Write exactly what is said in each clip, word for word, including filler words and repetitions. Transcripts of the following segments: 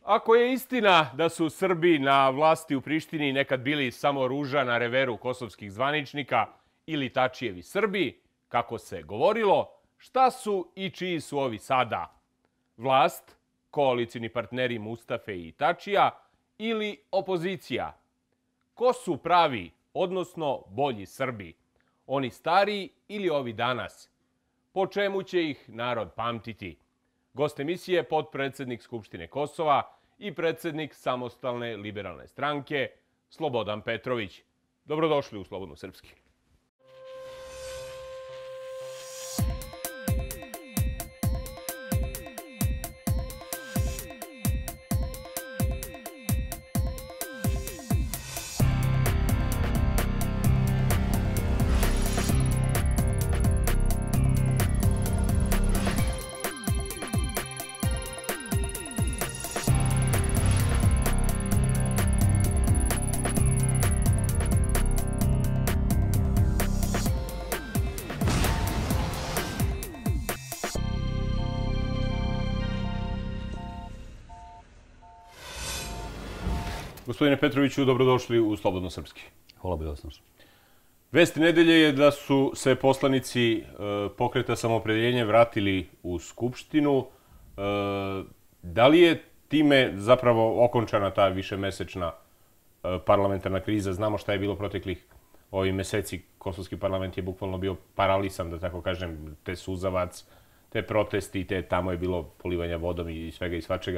Ako je istina da su Srbi na vlasti u Prištini nekad bili samo ruža na reveru kosovskih zvaničnika ili Tačijevi Srbi, kako se govorilo, šta su i čiji su ovi sada? Vlast, koalicijni partneri Mustafe i Tačija ili opozicija? Ko su pravi, odnosno bolji Srbi? Oni stariji ili ovi danas? Po čemu će ih narod pamtiti? Gost emisije je potpredsednik Skupštine Kosova i predsednik Samostalne liberalne stranke Slobodan Petrović. Dobrodošli u Slobodno srpski. Gospodine Petroviću, dobrodošli u Slobodno srpski. Hvala bi vas. Vest nedelje je da su se poslanici Pokreta samoopredeljenja vratili u Skupštinu. Da li je time zapravo okončana ta višemesečna parlamentarna kriza? Znamo šta je bilo proteklih ovih meseci. Kosovski parlament je bukvalno bio paralisan, da tako kažem, te suzavac, te protesti, te tamo je bilo polivanja vodom i svega i svačega.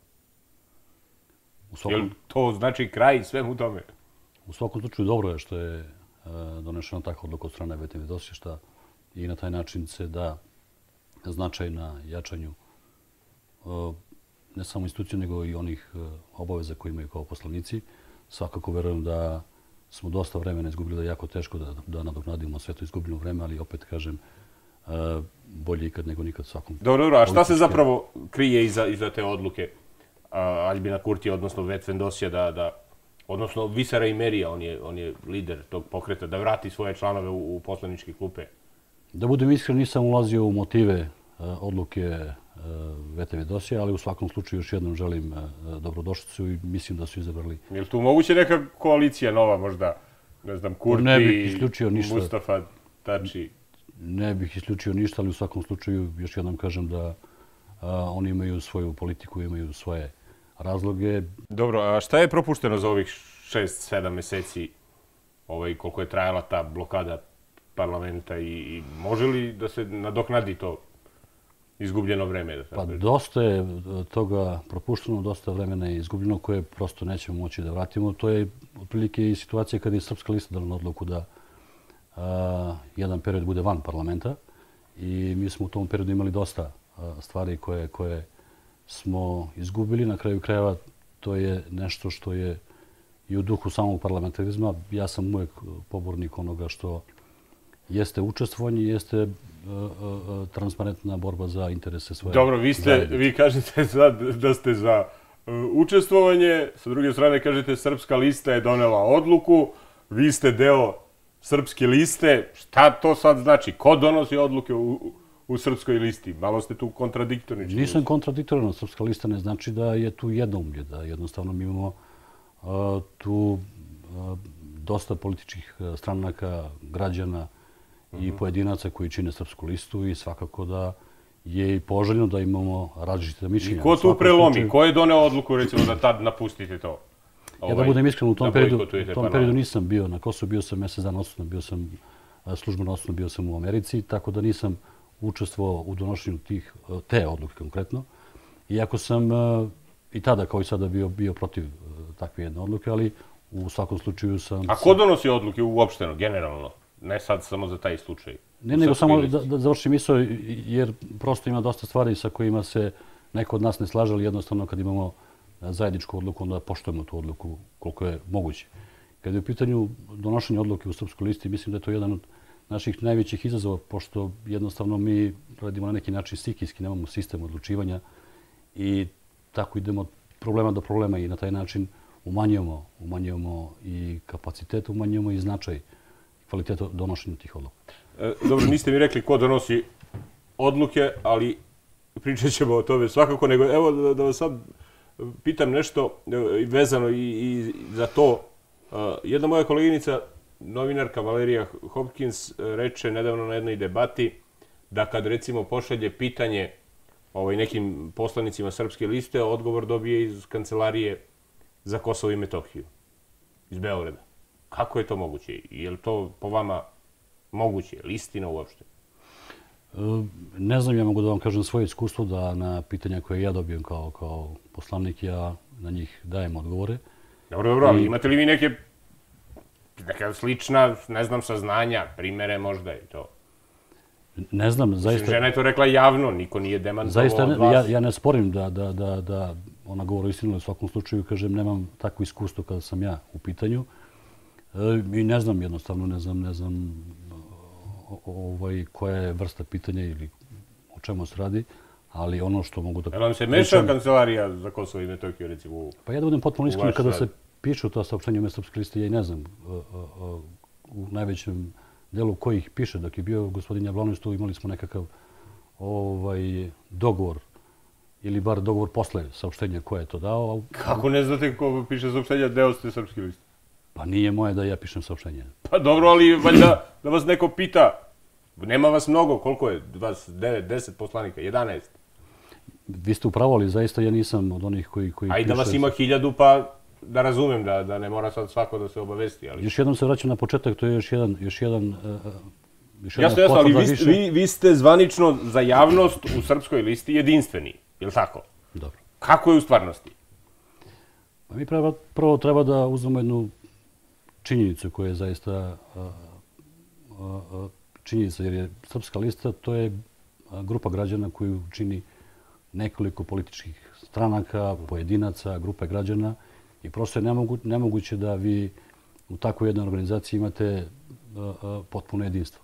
Jel to znači kraj svemu tome? U svakom slučaju dobro je što je donešena takva odluka od strane V T V Dosješta i na taj način se da značaj na jačanju ne samo institucija, nego i onih obaveza koje imaju kao poslanici. Svakako verujem da smo dosta vremena izgubili, da je jako teško da nadoknadimo sve to izgubljeno vreme, ali opet kažem, bolje ikad nego nikad svakom. Dobro, dobro. A šta se zapravo krije iza te odluke Aljbina Kurtija, odnosno Vetfendosija, da, odnosno Visara Imerija, on je lider tog pokreta, da vrati svoje članove u poslaničke klupe? Da budem iskren, nisam ulazio u motive odluke V T V Dosija, ali u svakom slučaju još jednom želim dobrodošlicu i mislim da su izabrali. Je li tu moguće neka koalicija nova, možda, ne znam, Kurti, Mustafa, Tači? Ne bih isključio ništa, ali u svakom slučaju još jednom kažem da oni imaju svoju politiku, imaju svoje razloge. Dobro, a šta je propušteno za ovih šest, sedam meseci, koliko je trajala ta blokada parlamenta i može li da se nadoknadi to izgubljeno vreme? Pa dosta je toga propušteno, dosta vremena je izgubljeno koje prosto nećemo moći da vratimo. To je otprilike i situacija kada je Srpska lista dala odluku da jedan period bude van parlamenta i mi smo u tom periodu imali dosta stvari koje smo izgubili. Na kraju krajeva to je nešto što je i u duhu samog parlamentarizma. Ja sam uvijek pobornik onoga što jeste učestvovanje, jeste transparentna borba za interese svoje zajednice. Dobro, vi kažete da ste za učestvovanje, sa druge strane kažete Srpska lista je donela odluku, vi ste deo Srpske liste. Šta to sad znači? Ko donosi odluke u u Srpskoj listi? Malo ste tu kontradiktorni. Nisam kontradiktoran. Srpska lista ne znači da je tu jednoumlje, da jednostavno mi imamo tu dosta političkih stranaka, građana i pojedinaca koji čine Srpsku listu i svakako da je i poželjno da imamo različite mišljenja. I ko tu prelomi? Ko je doneo odluku, recimo, da tad napustite to? Ja da budem iskren, u tom periodu nisam bio na Kosovu, bio sam mesec dana odsutno, bio sam službeno odsutno, bio sam u Americi, tako da nisam učestvovao u donošenju te odluke konkretno. Iako sam i tada, kao i sada, bio protiv takve jedne odluke, ali u svakom slučaju sam... A ko donosi odluke uopšteno, generalno? Ne sad samo za taj slučaj? Ne, nego samo da završim misao, jer prosto ima dosta stvari sa kojima se neko od nas ne slaže, ali jednostavno kad imamo zajedničku odluku, onda poštujemo tu odluku koliko je moguće. Kada je u pitanju donošenja odluke u Srpskoj listi, mislim da je to jedan od naših najvećih izazova, pošto jednostavno mi radimo na neki način stihijski, nemamo sistem odlučivanja i tako idemo od problema do problema i na taj način umanjujemo, umanjujemo i kapacitet, umanjujemo i značaj kvaliteta donošenja tih odluka. Dobro, niste mi rekli ko donosi odluke, ali pričat ćemo o tome svakako, nego evo da vas sad pitam nešto vezano i za to. Jedna moja koleginica, novinarka Valerija Hopkins, reče nedavno na jednoj debati da kad recimo pošalje pitanje nekim poslanicima Srpske liste, odgovor dobije iz Kancelarije za Kosovo i Metohiju, iz Beograda. Kako je to moguće? Je li to po vama moguće? Je li istina uopšte? Ne znam, ja mogu da vam kažem svoje iskustvo da na pitanja koje ja dobijem kao poslanik, ja na njih dajem odgovore. Dobro, dobro, ali imate li vi neke neka slična, ne znam, saznanja, primere možda i to? Ne znam, zaista... Žena je to rekla javno, niko nije demantovao od vas. Zaista, ja ne sporim da ona govori istinu, u svakom slučaju, kažem, nemam takvo iskustvo kada sam ja u pitanju. I ne znam, jednostavno, ne znam, ne znam koja je vrsta pitanja ili o čemu se radi, ali ono što mogu da... Je li vam se meša Kancelarija za Kosovo i Metohiju, recimo, u... Pa ja da budem potpuno iskren, kada se pišu to saopštenje u ime Srpske liste, ja i ne znam u najvećem delu kojih piše. Dok je bio gospodin Jablanović, tu imali smo nekakav dogovor, ili bar dogovor posle saopštenja ko je to dao. Kako ne znate ko piše saopštenja, deo ste Srpske liste? Pa nije moje da ja pišem saopštenje. Pa dobro, ali valjda da vas neko pita, nema vas mnogo, koliko je? Vas devet, deset poslanika, jedanaest? Vi ste upravo, ali zaista ja nisam od onih koji piše... Ajde da vas ima hiljadu, pa da razumem da ne mora sad svako da se obavesti. Još jednom se vraćam na početak, to je još jedan... Jasno, jasno, ali vi ste zvanično za javnost u Srpskoj listi jedinstveni, je li tako? Dobro. Kako je u stvarnosti? Mi prvo treba da uzmemo jednu činjenicu koja je zaista činjenica, jer je Srpska lista, to je grupa građana koju čini nekoliko političkih stranaka, pojedinaca, grupe građana i prosto je nemoguće da vi u takvoj jednoj organizaciji imate potpuno jedinstvo.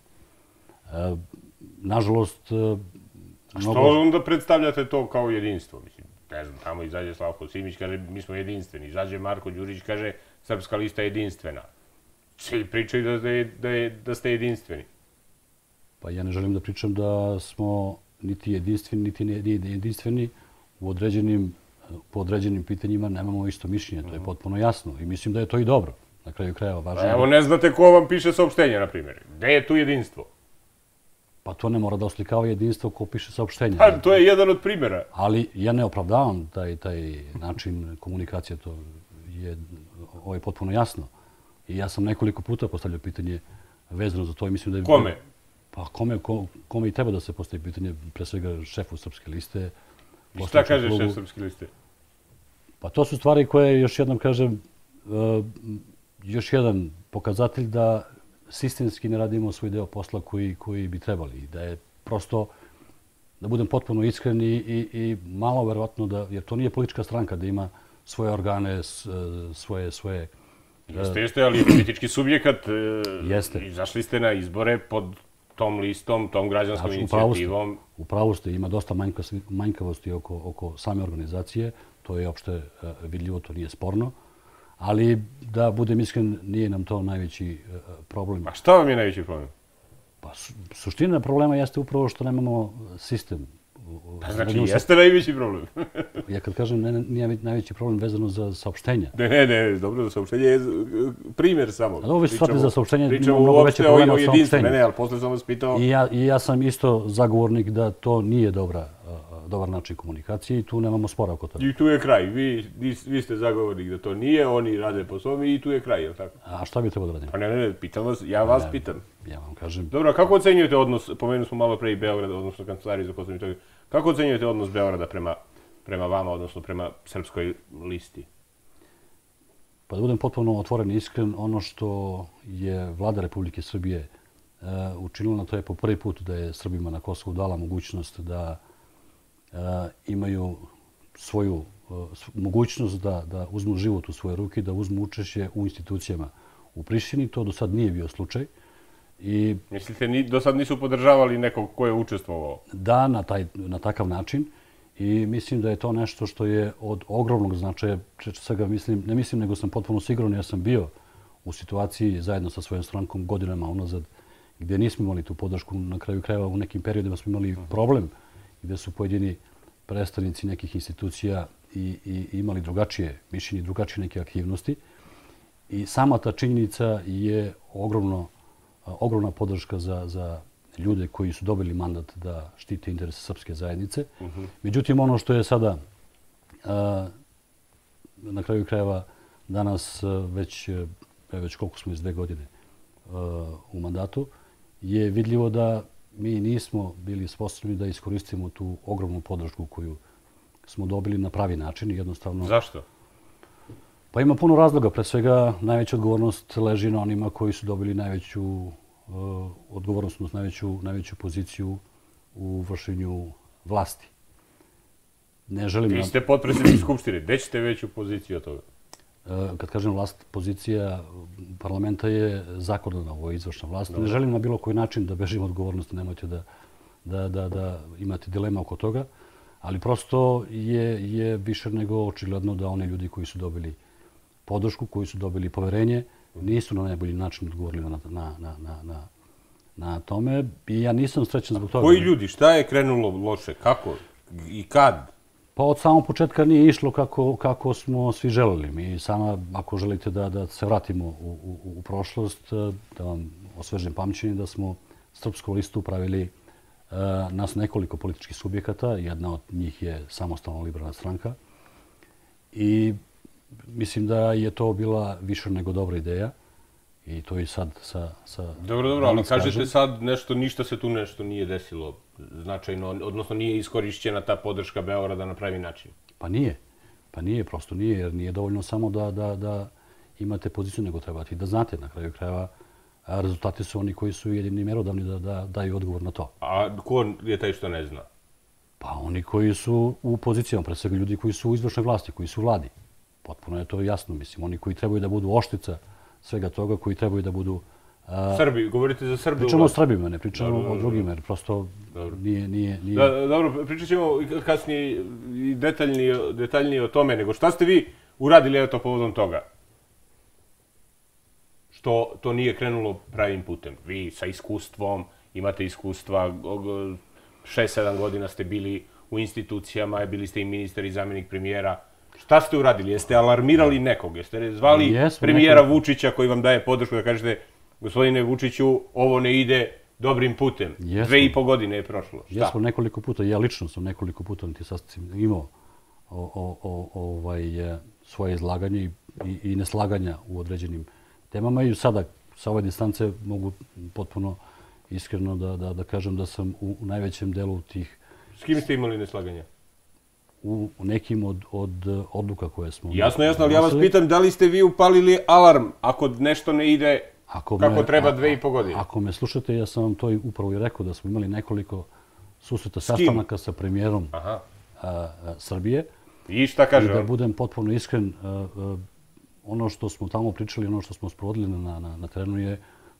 Nažalost... A što onda predstavljate to kao jedinstvo? Ne znam, tamo izađe Slavko Simić, kaže mi smo jedinstveni. Izađe Marko Đurić, kaže Srpska lista je jedinstvena. Svi pričaju da ste jedinstveni. Pa ja ne želim da pričam da smo niti jedinstveni, niti jedinstveni. U određenim, po određenim pitanjima nemamo isto mišljenje. To je potpuno jasno i mislim da je to i dobro. Na kraju krajeva važno. Evo ne znate ko vam piše saopštenje, na primjer. Gde je tu jedinstvo? Pa to ne mora da oslikava jedinstvo ko piše saopštenje. Pa to je jedan od primjera. Ali ja ne opravdavam taj način komunikacije. To je potpuno jasno. I ja sam nekoliko puta postavljao pitanje vezano za to i mislim da je... Kome? Pa kome i treba da se postavi pitanje, pre svega šefu Srpske liste. I šta kaže šef Srpske liste? Pa to su stvari koje, još jednom kažem, još jedan pokazatelj da sistemski ne radimo svoj deo posla koji bi trebali. Da je prosto, da budem potpuno iskren i malo verovatno da, jer to nije politička stranka da ima svoje organe, svoje... svoje Jeste, jeste, ali politički subjekat. Jeste. Izašli ste na izbore pod tom listom, tom građanskom inicijativom. Upravo ste, ima dosta manjkavosti oko same organizacije. To je opšte vidljivo, to nije sporno. Ali, da budem iskren, nije nam to najveći problem. A šta vam je najveći problem? Pa, suština problema jeste upravo što nemamo sistem. Pa znači, jeste najveći problem? Ja kad kažem nije najveći problem vezano za saopštenja. Ne, ne, ne, dobro, za saopštenje je primjer samo. A ovo već shvatite za saopštenje, imamo mnogo veće problema od saopštenja. Ne, ne, ali posle sam vas pitao... I ja sam isto zagovornik da to nije dobar način komunikacije i tu nemamo spora oko toga. I tu je kraj. Vi ste zagovornik da to nije, oni rade po svome i tu je kraj, je li tako? A šta bi trebao da radimo? Pa ne, ne, ne, pitam vas, ja vas pitam. Ja vam kažem... Dobro, a kako ocenjujete odnos, pomenuli smo malo pre i Beograda, odnosno Kancelarije za Kosovo i Metohiju, kako ocenjujete odnos Beograda prema vama, odnosno prema Srpskoj listi? Pa da budem potpuno otvoren i iskren, ono što je vlada Republike Srbije učinila, to je po prvi put da je Srbima na Kosovu dala mogućnost da imaju svoju mogućnost da uzmu život u svoje ruke, da uzmu učešće u institucijama u Prištini. To do sad nije bio slučaj. Mislite, do sad nisu podržavali nekog ko je učestvovao? Da, na takav način. I mislim da je to nešto što je od ogromnog značaja. Svega mislim, ne mislim, nego sam potpuno siguran. Ja sam bio u situaciji zajedno sa svojom strankom godinama unazad gdje nismo imali tu podršku. Na kraju krajeva u nekim periodima smo imali problem gdje su pojedini predstavnici nekih institucija i, i imali drugačije mišljenje, drugačije neke aktivnosti. I sama ta činjenica je ogromno, ogromna podrška za, za ljude koji su dobili mandat da štite interese srpske zajednice. Uh-huh. Međutim, ono što je sada a, na kraju krajeva danas već, već koliko smo iz dve godine a, u mandatu, je vidljivo da mi nismo bili sposobni da iskoristimo tu ogromnu podršku koju smo dobili na pravi način. Jednostavno... Zašto? Pa ima puno razloga. Pre svega, najveća odgovornost leži na onima koji su dobili najveću uh, odgovornost, odnosno najveću, najveću poziciju u vršenju vlasti. Ne želim... Vi ste potpredsjednik Skupštine. Gde ćete veću poziciju od toga? Uh, kad kažem vlast, pozicija parlamenta je zakonodavna, ovo je izvršna vlast. Dobre. Ne želim na bilo koji način da bežim odgovornosti, nemojte da, da, da, da imate dilema oko toga. Ali prosto je, je više nego očigledno da oni ljudi koji su dobili podršku, koji su dobili poverenje, nisu na najbolji način odgovorili na, na, na, na, na, na tome. I ja nisam srećan zbog toga. Koji ljudi? Šta je krenulo loše? Kako? I kad? Pa od samog početka nije išlo kako, kako smo svi želeli. Mi sama, ako želite da, da se vratimo u, u, u prošlost, da vam osvežim pamćenje, da smo Srpsku listu pravili uh, nas nekoliko političkih subjekata. Jedna od njih je Samostalna liberalna stranka. I mislim da je to bila više nego dobra ideja. I to i sad sa... sa dobro, dobro, ali kažete sad nešto, ništa se tu nešto nije desilo značajno, odnosno nije iskorišćena ta podrška Beograda na pravi način. Pa nije. Pa nije, prosto nije, jer nije dovoljno samo da, da, da imate poziciju, nego trebate da znate na kraju krajeva. A rezultati su oni koji su jedini mjerodavni da, da daju odgovor na to. A ko je taj što ne zna? Pa oni koji su u pozicijama, pre svega ljudi koji su u izvršnoj vlasti, koji su u vladi. Potpuno je to jasno, mislim. Oni koji trebaju da budu oštica svega toga, koji trebaju da budu... A, Srbi, govorite za Srbi? Pričamo o Srbima, ne pričamo dobro, o drugima, jer prosto dobro. nije... nije, nije... Da, dobro, pričat ćemo kasnije i detaljnije, detaljnije o tome, nego šta ste vi uradili eto povodom toga? Što to nije krenulo pravim putem? Vi sa iskustvom, imate iskustva, šest sedam godina ste bili u institucijama, bili ste i ministar i zamjenik premijera. Šta ste uradili? Jeste alarmirali nekog? Jeste zvali Jesmo, premijera nekog... Vučića koji vam daje podršku da kažete gospodine Vučiću, ovo ne ide dobrim putem. Jesmo. Dve i po godine je prošlo. Šta? Jesmo nekoliko puta, ja lično sam nekoliko puta na ti sastancima imao o, o, o, ovaj, svoje izlaganje i, i, i neslaganja u određenim temama. I sada sa ove distance mogu potpuno iskreno da, da, da kažem da sam u, u najvećem delu tih... S kim ste imali neslaganja? U nekim od, od odluka koje smo... Jasno, jasno, ali ja vas pitam da li ste vi upalili alarm ako nešto ne ide ako kako me, treba dve i po godine? Ako me slušate, ja sam vam to upravo i rekao da smo imali nekoliko susreta sastanaka sa premijerom a, a, Srbije. I šta kaže I da budem potpuno iskren, a, a, ono što smo tamo pričali, ono što smo sprovodili na, na, na terenu je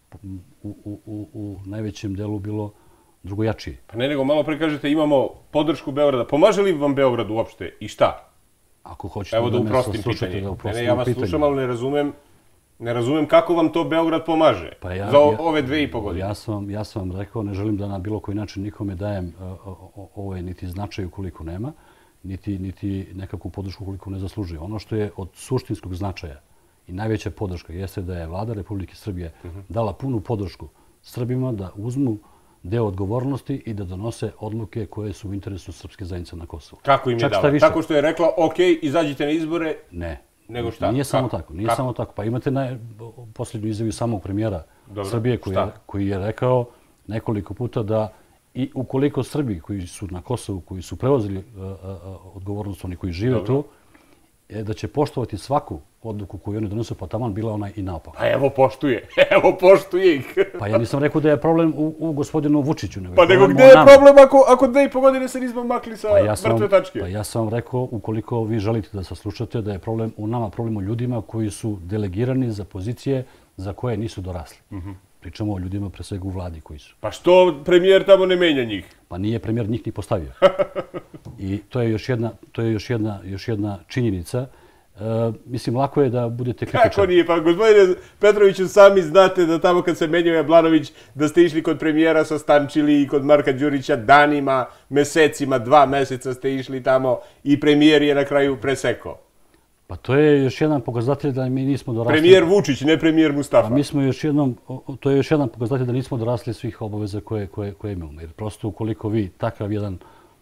u, u, u, u najvećem delu bilo drugojačije. Pa ne, nego malo pre kažete imamo podršku Beograda. Pomaže li vam Beograd uopšte i šta? Ako hoćete Evo da, da uprostim pitanje. Da uprostim ne, ne, ja vas pitanje. slušam, ali ne razumem, ne razumem kako vam to Beograd pomaže pa ja, za o, ja, ove dve i po godine. Ja sam, ja sam vam rekao, ne želim da na bilo koji način nikome dajem ovaj niti značaju koliko nema, niti, niti nekakvu podršku koliko ne zaslužuje. Ono što je od suštinskog značaja i najveća podrška jeste da je Vlada Republike Srbije uh -huh. dala punu podršku Srbima da uzmu deo odgovornosti i da donose odluke koje su u interesu srpske zajednice na Kosovu. Kako im je dala? Tako što je rekla, ok, izađite na izbore? Ne. Nego šta? Nije samo tako. Nije samo tako. Pa imate na posljednju izjavu samog premijera Dobro. Srbije koji je, koji je rekao nekoliko puta da i ukoliko Srbi koji su na Kosovu, koji su preuzeli uh, uh, odgovornost, oni koji žive tu, da će poštovati svaku odluku koju oni donesu, pa taman bila ona i naopak. Pa evo poštuje, evo poštuje ih. Pa ja nisam rekao da je problem u, u gospodinu Vučiću. Nego pa nego gdje je problem ako, ako dve i po godine se nismo makli sa pa ja mrtve tačke? Pa ja sam rekao, ukoliko vi želite da saslušate, da je problem u nama, problem u ljudima koji su delegirani za pozicije za koje nisu dorasli. Uh -huh. Pričamo o ljudima pre svega u vladi koji su. Pa što premijer tamo ne menja njih? Pa nije premijer njih ni postavio. I to je još jedna, to je još jedna, još jedna činjenica. Uh, mislim, lako je da budete kritičan. Kako nije? Pa, gospodine Petroviću, sami znate da tamo kad se menjao Jablanović, da ste išli kod premijera sa Stančili i kod Marka Đurića danima, mesecima, dva meseca ste išli tamo i premijer je na kraju presekao. Pa to je još jedan pokazatelj da mi nismo dorasli... Premijer Vučić, ne premijer Mustafa. A mi smo još jednom, to je još jedan pokazatelj da nismo dorasli svih obaveza koje, koje, koje imamo. Jer prosto ukoliko vi takav jedan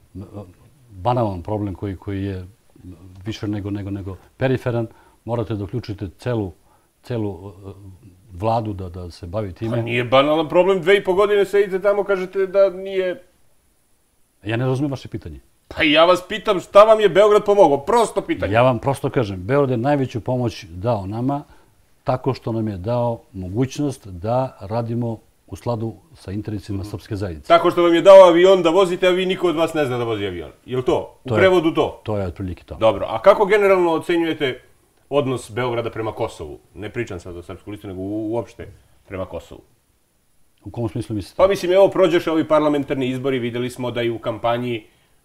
banalan problem koji, koji je više nego, nego, nego periferan, morate da uključite celu, celu vladu da, da se bavi time. Pa nije banalan problem, dve i po godine sedite tamo, kažete da nije... Ja ne razumijem vaše pitanje. Pa ja vas pitam šta vam je Beograd pomogao, prosto pitanje. Ja vam prosto kažem, Beograd je najveću pomoć dao nama tako što nam je dao mogućnost da radimo u skladu sa interesima srpske zajednice. Tako što vam je dao avion da vozite, a vi niko od vas ne zna da vozi avion. Je li to? U prevodu to? To je otprilike to. Dobro, a kako generalno ocenjujete odnos Beograda prema Kosovu? Ne pričam sad o Srpsku listu, nego uopšte prema Kosovu. U kom smislu mislite? Pa mislim, evo, prođeše ovi parlamentarni izbori, videli smo da i u kampanji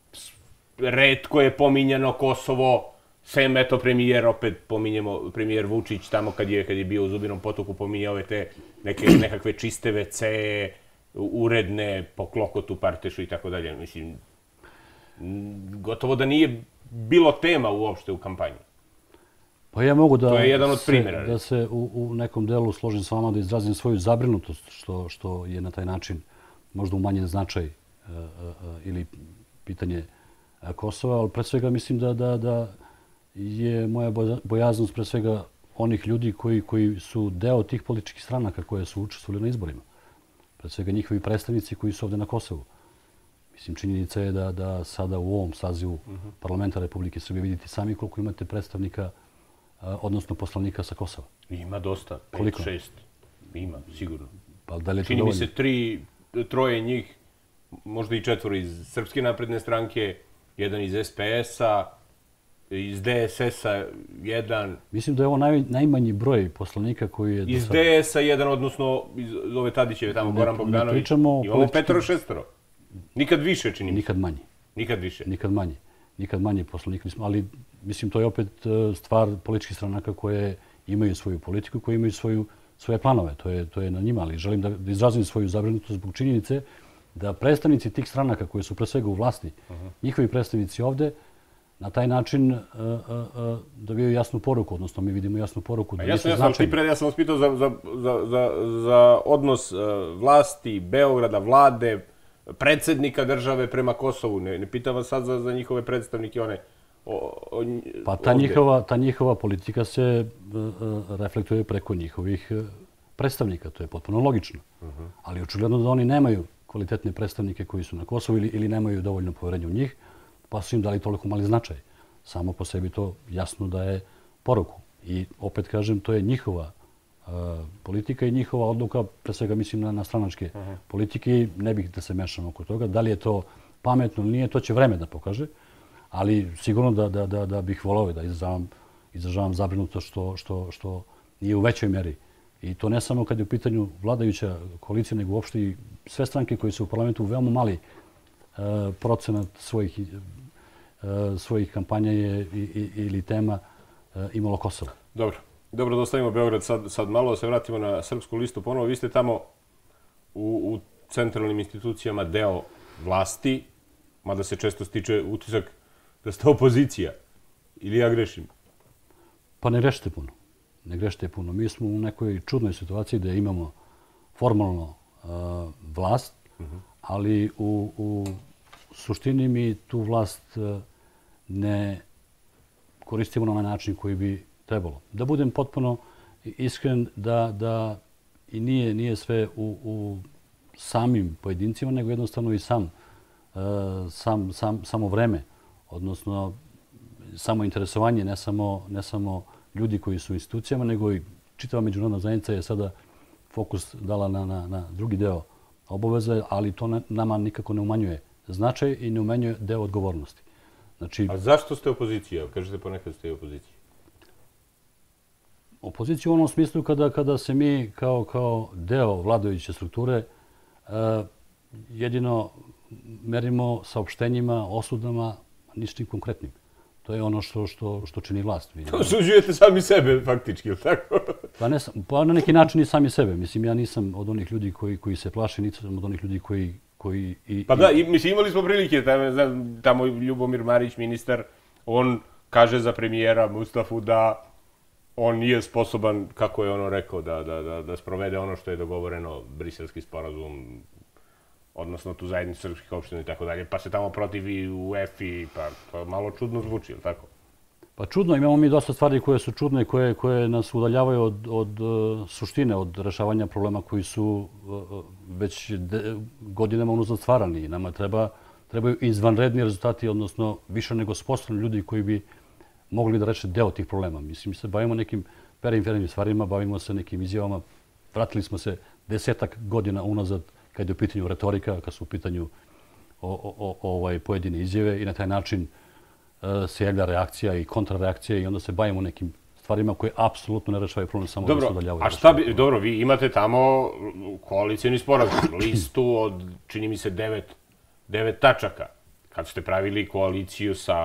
retko je pominjano Kosovo, sem eto premijer, opet pominjemo premijer Vučić, tamo kad je, kad je bio u Zubinom potoku, pominjao je te neke, nekakve čiste ve ce, uredne, po klokotu, partešu i tako dalje. Mislim, gotovo da nije bilo tema uopšte u kampanji. Pa ja mogu da, to je jedan od se, primjera, da se u, u nekom delu složim s vama, da izrazim svoju zabrinutost što, što je na taj način možda umanjen značaj uh, uh, ili pitanje Kosova, ali pre svega mislim da, da, da je moja bojaznost pre svega onih ljudi koji, koji su deo tih političkih stranaka koje su učestvovali na izborima. Pre svega njihovi predstavnici koji su ovde na Kosovu. Mislim, činjenica je da, da sada u ovom sazivu Parlamenta Republike Srbije vidite sami koliko imate predstavnika, odnosno poslanika sa Kosova. Ima dosta, pet, koliko? šest. Ima, sigurno. Pa da li je to čini dovoljno? Mi se tri, troje njih, možda i četvoro iz Srpske napredne stranke, jedan iz es pe es-a, iz de es es-a jedan... Mislim da je ovo naj, najmanji broj poslanika koji je... Iz de es es-a jedan, odnosno iz ove Tadićeve, tamo Goran Bogdanović. Ne pričamo o imamo petoro, šestoro. Nikad više, čini mi se. Nikad manje. Nikad više. Nikad manje. Nikad manje poslanika. Ali, mislim, to je opet stvar političkih stranaka koje imaju svoju politiku, koje imaju svoju, svoje planove. To je, to je na njima, ali želim da, da izrazim svoju zabrinutost zbog činjenice da predstavnici tih stranaka koji su pre svega u vlasti, uh-huh. njihovi predstavnici ovde, na taj način uh, uh, dobijaju jasnu poruku, odnosno mi vidimo jasnu poruku. Da jasno, jasno, ti pred, ja sam vas pitao za, za, za, za, za odnos uh, vlasti, Beograda, vlade, predsjednika države prema Kosovu. Ne, ne pitam vas sad za, za njihove predstavnike, one o, o, Pa ta njihova, ta njihova politika se uh, reflektuje preko njihovih predstavnika, to je potpuno logično. Uh-huh. Ali očigledno da oni nemaju kvalitetne predstavnike koji su na Kosovu ili, ili nemaju dovoljno poverenja u njih, pa su im dali toliko mali značaj. Samo po sebi to jasno daje poruku. I opet kažem, to je njihova uh, politika i njihova odluka, pre svega mislim na, na stranačke uh-huh. politike. Ne bih da se mešam oko toga. Da li je to pametno ili nije, to će vreme da pokaže. Ali sigurno da, da, da, da bih volao da izražavam, izražavam zabrinutost što, što, što nije u većoj meri. I to ne samo kad je u pitanju vladajuća koalicija, nego uopšte i sve stranke koje su u parlamentu veoma mali uh, procenat svojih, uh, svojih kampanja je, i, i, ili tema uh, imalo Kosovo. Dobro. Dobro da ostavimo Beograd sad, sad malo, da se vratimo na Srpsku listu ponovo. Vi ste tamo u, u centralnim institucijama deo vlasti, mada se često stiče utisak da ste opozicija. Ili ja grešim? Pa ne grešite puno. Ne grešite puno. Mi smo u nekoj čudnoj situaciji da imamo formalno uh, vlast, uh-huh. ali u, u suštini mi tu vlast uh, ne koristimo na onaj način koji bi trebalo. Da budem potpuno iskren da, da i nije, nije sve u, u samim pojedincima, nego jednostavno i sam, uh, sam, sam, samo vreme, odnosno samo interesovanje, ne samo, ne samo ljudi koji su u institucijama, nego i čitava međunarodna zajednica je sada fokus dala na, na, na drugi deo obaveza, ali to ne, nama nikako ne umanjuje značaj i ne umanjuje deo odgovornosti. Znači, a zašto ste opozicija? Kažete ponekad ste opozicija. Opozicija u onom smislu kada, kada se mi kao, kao deo vladajuće strukture uh, jedino merimo saopštenjima, osudama, ništa konkretnim. To je ono što, što, što čini vlast. Osuđujete sami sebe, faktički, ili tako? Pa, ne, pa na neki način i sami sebe. Mislim, ja nisam od onih ljudi koji, koji se plaše, nisam od onih ljudi koji... koji i, pa da, i, mislim, imali smo prilike, tamo, tamo Ljubomir Marić, ministar, on kaže za premijera Mustafu da on nije sposoban, kako je ono rekao, da, da, da, da sprovede ono što je dogovoreno, briselski sporazum, odnosno tu zajednicu srpskih opština i tako dalje, pa se tamo protivi u E F I, pa to malo čudno zvuči, ili tako? Pa čudno, imamo mi dosta stvari koje su čudne i koje, koje nas udaljavaju od, od uh, suštine, od rešavanja problema koji su uh, već de, godinama unazad stvarani. Nama treba, trebaju izvanredni rezultati, odnosno više nego sposobni ljudi koji bi mogli da reše deo tih problema. Mislim, mi se bavimo nekim perifernim stvarima, bavimo se nekim izjavama. Vratili smo se desetak godina unazad kad je u pitanju retorika, kad su u pitanju o, o, o, ovaj, pojedine izjave i na taj način uh, se javlja reakcija i kontrareakcija i onda se bavimo nekim stvarima koje apsolutno ne rešavaju problem, samo dobro, da se udaljavaju. A šta bi, dobro, vi imate tamo koalicijni sporazum, listu od, čini mi se, devet, devet tačaka. Kad ste pravili koaliciju sa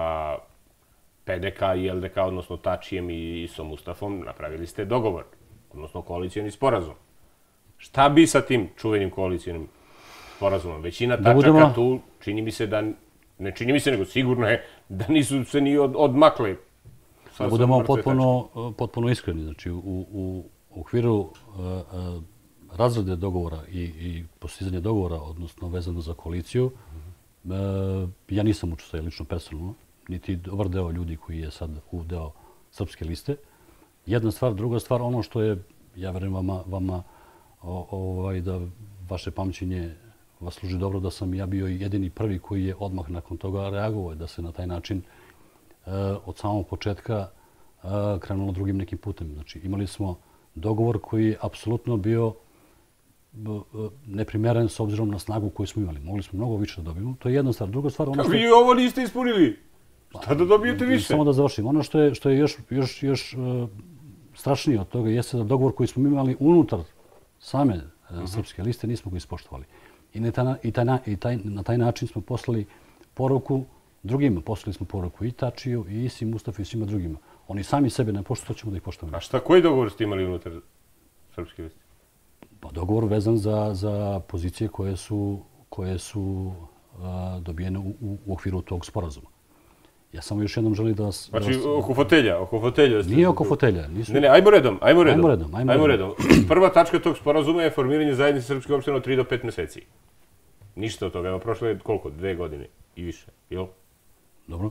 P D K i L D K, odnosno Tačijem i Isom Mustafom, napravili ste dogovor, odnosno koalicijni sporazum. Šta bi sa tim čuvenim koalicijnim sporazumom? Većina tačaka budemo... tu, čini mi se da, ne čini mi se, nego sigurno je da nisu se ni od, odmakle. Da budemo potpuno, potpuno iskreni. Znači, u, u, u okviru uh, uh, razrede dogovora i, i postizanja dogovora, odnosno vezano za koaliciju, uh, ja nisam učestvovao lično personalno, niti dobar deo ljudi koji je sad u deo Srpske liste. Jedna stvar, druga stvar, ono što je, ja verujem vama, vama o, ovaj, da vaše pamćenje vas služi dobro, da sam ja bio jedini prvi koji je odmah nakon toga reagovao, da se na taj način uh, od samog početka uh, krenulo drugim nekim putem. Znači, imali smo dogovor koji je apsolutno bio uh, neprimeren s obzirom na snagu koju smo imali. Mogli smo mnogo više da dobijemo. To je jedna stvar. Druga stvar... Ono što... Vi ovo niste ispunili! Šta da dobijete više? Samo da završim. Ono što je, što je još, još, još uh, strašnije od toga jeste da dogovor koji smo imali unutar same uh, uh-huh. Srpske liste nismo ga ispoštovali. I, na taj, i, taj, i taj, na taj način smo poslali poruku drugima. Poslali smo poruku i Tačiju, i Isi, Mustafi i svima drugima. Oni sami sebe ne poštuju, ćemo da ih poštujemo. A šta, koji dogovor ste imali unutar Srpske liste? Pa dogovor vezan za, za pozicije koje su, koje su uh, dobijene u, u, u okviru tog sporazuma. Ja samo još jednom želim da vas... Znači, da vas... oko fotelja, oko fotelja... Ste... Nije oko fotelja. Nisu... Ne, ne, ajmo redom, ajmo redom. Ajmo redom, ajmo, ajmo redom. redom. Prva tačka tog sporazuma je formiranje zajednice srpskih opština od tri do pet meseci. Ništa od toga, evo prošlo je koliko? Dve godine i više, jel? Dobro.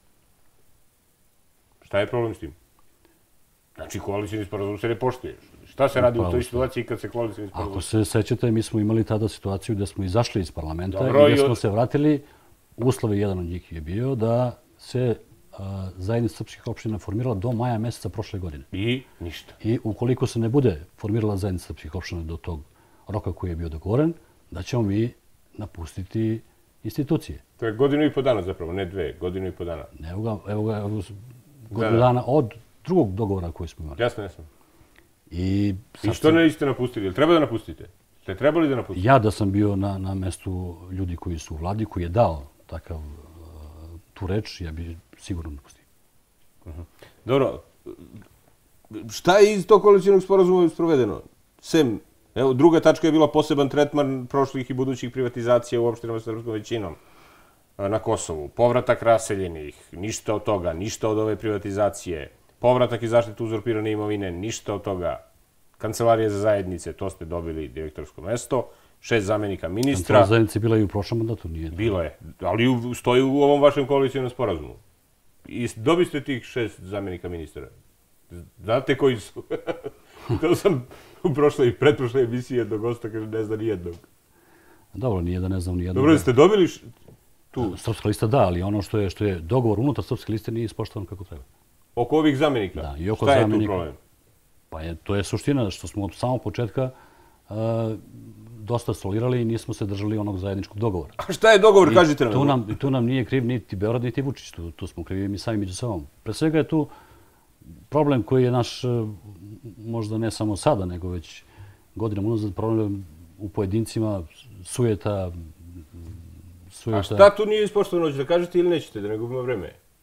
Šta je problem s tim? Znači, koalicijni sporazum se ne poštuje. Šta se radi u toj situaciji kad se koalicijni sporazum... Ako se sećate, mi smo imali tada situaciju da smo izašli iz parlamenta. Dobro, i da smo od... se vratili. Uslov jedan od njih je bio da se a, zajednica srpskih opština formirala do maja meseca prošle godine. I ništa. I ukoliko se ne bude formirala zajednica srpskih opština do tog roka koji je bio dogovoren, da ćemo mi napustiti institucije. To je godinu i po dana zapravo, ne dve, godinu i po dana. Evo ga, evo ga, evo godinu da, dana od drugog dogovora koji smo imali. Jasno, jasno. I, I što ne niste napustili? Jel treba da napustite? Ste trebali da napustite? Ja da sam bio na, na mestu ljudi koji su u vladi, koji je dao takav uh, tu reč, ja bi sigurno napustio. Uh-huh. Dobro, šta je iz tog koalicijnog sporazuma sprovedeno? Sem, evo, druga tačka je bila poseban tretman prošlih i budućih privatizacija u opštinama sa srpskom većinom na Kosovu. Povratak raseljenih, ništa od toga, ništa od ove privatizacije. Povratak i zaštitu uzurpirane imovine, ništa od toga. Kancelarije za zajednice, to ste dobili direktorsko mesto. Šest zamenika ministra. Kancelarija za zajednice bila i u prošlom mandatu, nije? Bilo je, ali u, stoji u ovom vašem koalicijnom sporazumu. I dobiste tih šest zamenika ministra. Znate koji su? To sam u prošloj i pretprošloj emisiji jednog gosta, kaže ne zna ni jednog. Dobro, nije da ne znam ni jednog. Dobro, ste dobili š... tu? Srpska lista da, ali ono što je, što je dogovor unutar Srpske liste nije ispoštovan kako treba. Oko ovih zamenika? Da, i oko šta zamenika. Je tu problem? Pa je, to je suština što smo od samog početka uh, dosta solirali i nismo se držali onog zajedničkog dogovora. A šta je dogovor, I kažite nam? Tu nam, tu nam nije kriv niti Beograd, niti Vučić. Tu, tu smo krivi mi sami među sobom. Pre svega je tu problem koji je naš, možda ne samo sada, nego već godinama unazad, problem u pojedincima, sujeta, sujeta. A šta tu nije ispoštovano, hoćete da kažete ili nećete, da ne gubimo vreme?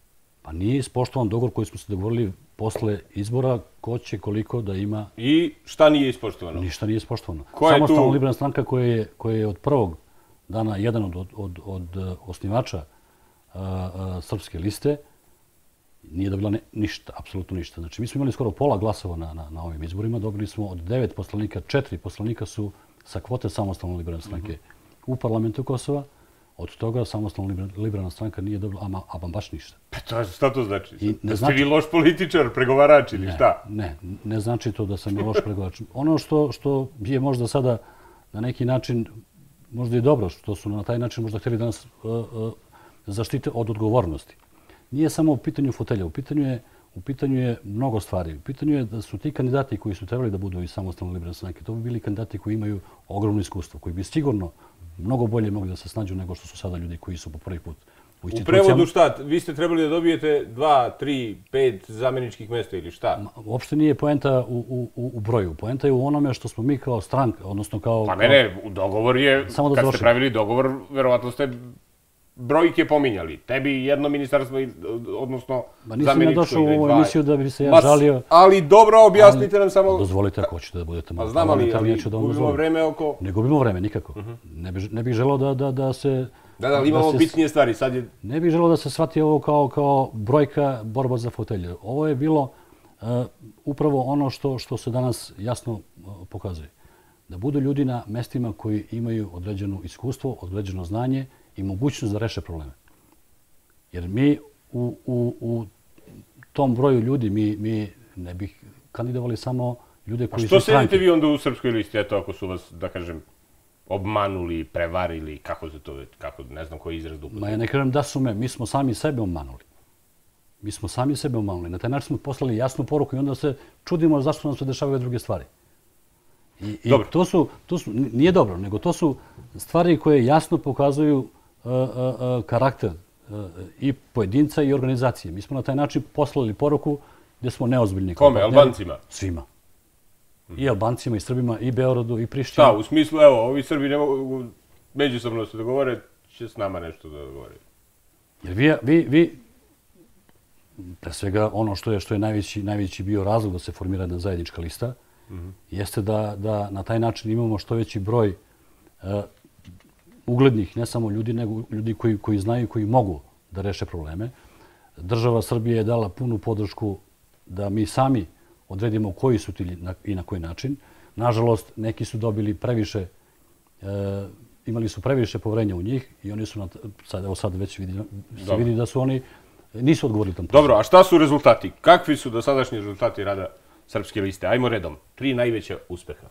Pa nije ispoštovan dogovor koji smo se dogovorili posle izbora ko će koliko da ima... I šta nije ispoštovano? Ništa nije ispoštovano. Ko je tu- Samostalna liberalna stranka koja je, koja je od prvog dana jedan od, od, od, od uh, osnivača uh, uh, Srpske liste nije dobila ne- ništa, apsolutno ništa. Znači, mi smo imali skoro pola glasova na, na, na ovim izborima. Dobili smo od devet poslanika, četiri poslanika su sa kvote Samostalne liberalne stranke u parlamentu Kosova. Od toga Samostalna liber- liberalna stranka nije dobila ama, ama baš ništa. Pa to, šta to znači? I ne Da ste znači- vi loš političar, pregovarač ili Ne, šta? Ne, ne znači to da sam je loš pregovarač. Ono što, što je možda sada na neki način možda i dobro, što su na taj način možda htjeli da nas uh, uh, zaštite od odgovornosti. Nije samo u pitanju fotelja, u pitanju je, u pitanju je mnogo stvari. U pitanju je da su ti kandidati koji su trebali da budu iz Samostalne liberalne stranke, to bi bili kandidati koji imaju ogromno iskustvo, koji bi sigurno mnogo bolje mogli da se snađu nego što su sada ljudi koji su po prvi put u U institucijama. prevodu šta? Vi ste trebali da dobijete dva, tri, pet zamjeničkih mjesta ili šta? Uopšte nije poenta u, u, u u broju. Poenta je u onome što smo mi kao stranka, odnosno kao... Pa ne, ne, u dogovor je, Samo da kad ste završim. pravili dogovor, verovatno ste brojke pominjali. Tebi jedno ministarstvo, i- odnosno Ma nisam ja zamjeničko došao u ili ovu dva. emisiju da bi se ja Ma, žalio. Ali dobro, objasnite nam samo... Dozvolite ako hoćete da budete Pa malo znam, ali, parlamentarni, ali ja ću da vam gubimo dozvolim. vreme oko... Ne gubimo vreme, nikako. Ne, bi, ne bih želeo da, da, da se... Da, da, ali imamo se- bitnije stvari. Sad je... Ne bih želeo da se shvati ovo kao, kao brojka borba za fotelje. Ovo je bilo uh, upravo ono što, što se danas jasno uh, pokazuje. Da budu ljudi na mestima koji imaju određeno iskustvo, određeno znanje i mogućnost da reše probleme. Jer mi u, u, u tom broju ljudi, mi, mi ne bih kandidovali samo ljude koji Što su stranke. sedite vi onda u Srpskoj listi, eto, ako su vas, da kažem, obmanuli, prevarili, kako se to već, kako, ne znam koji izraz da Ma upotrebi. ja ne kažem da su me, mi smo sami sebe obmanuli. Mi smo sami sebe obmanuli. Na taj način smo poslali jasnu poruku i onda se čudimo zašto nam se dešavaju druge stvari. I, i Dobro. to su, to su, nije dobro, nego to su stvari koje jasno pokazuju uh, uh, uh, karakter uh, i pojedinca i organizacije. Mi smo na taj način poslali poruku gdje smo neozbiljni. kao Kome, partneri. Albancima? Svima. I Albancima, i Srbima, i Beogradu, i Prištini. Šta, u smislu, evo, ovi Srbi ne mogu međusobno se dogovore, će s nama nešto da dogovore. Jer vi, vi, vi pre svega ono što je što je najveći najveći bio razlog da se formira jedna zajednička lista, mm-hmm. jeste da da na taj način imamo što veći broj uh, uglednih ne samo ljudi nego ljudi koji koji znaju i koji mogu da reše probleme. Država Srbije je dala punu podršku da mi sami odredimo koji su ti na, i na koji način. Nažalost, neki su dobili previše uh, imali su previše poverenja u njih i oni su, na, sad, evo sad već vidi, se vidi da su oni nisu odgovorili tom poslu. Dobro, a šta su rezultati? Kakvi su dosadašnji rezultati rada Srpske liste? Ajmo redom. Tri najveća uspeha.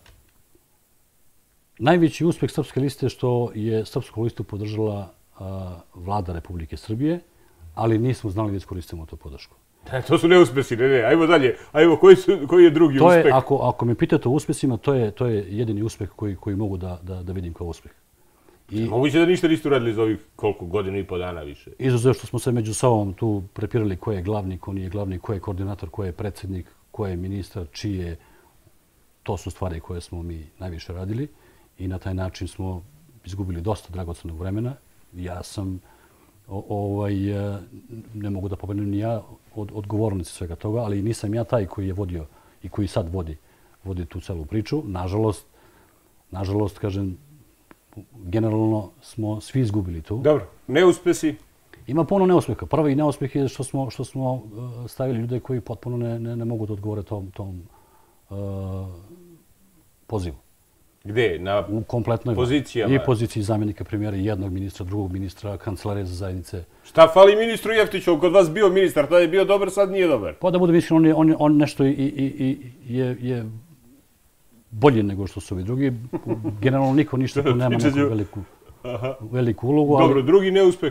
Najveći uspeh Srpske liste je što je Srpsku listu podržala a, vlada Republike Srbije, ali nismo znali da iskoristimo tu podršku. E, to su neuspesi, ne, ne. Ajmo dalje. Ajmo, koji, su, koji je drugi To uspeh? je, ako, ako me pitate o uspesima, to je, to je jedini uspeh koji, koji mogu da, da, da vidim kao uspeh. I Moguće da ništa niste uradili za ovih koliko godina i po dana više. izuzev što smo se među sobom tu prepirali ko je glavni, ko nije glavni, ko je koordinator, ko je predsjednik, ko je ministar, čije, to su stvari koje smo mi najviše radili i na taj način smo izgubili dosta dragocenog vremena. Ja sam, o, ovaj, ne mogu da pobedim ni ja od odgovornici svega toga, ali nisam ja taj koji je vodio i koji sad vodi, vodi tu celu priču. Nažalost, nažalost, kažem, generalno smo svi izgubili tu. Dobro, neuspesi. Ima puno neuspeha. Prvi neuspeh je što smo, što smo uh, stavili ljude koji potpuno ne, ne, ne mogu da odgovore tom, tom uh, pozivu. Gde? Na U kompletnoj pozicijama. I poziciji zamjenika premijera, jednog ministra, drugog ministra, kancelarije za zajednice. Šta fali ministru Jeftiću? Kod vas bio ministar, tada je bio dobar, sad nije dobar. Pa da budem iskren, on, je, on, je- on nešto i, i, i je, je bolje nego što su ovi drugi. Generalno niko ništa tu nema neku veliku, veliku ulogu. Ali Dobro, drugi neuspeh.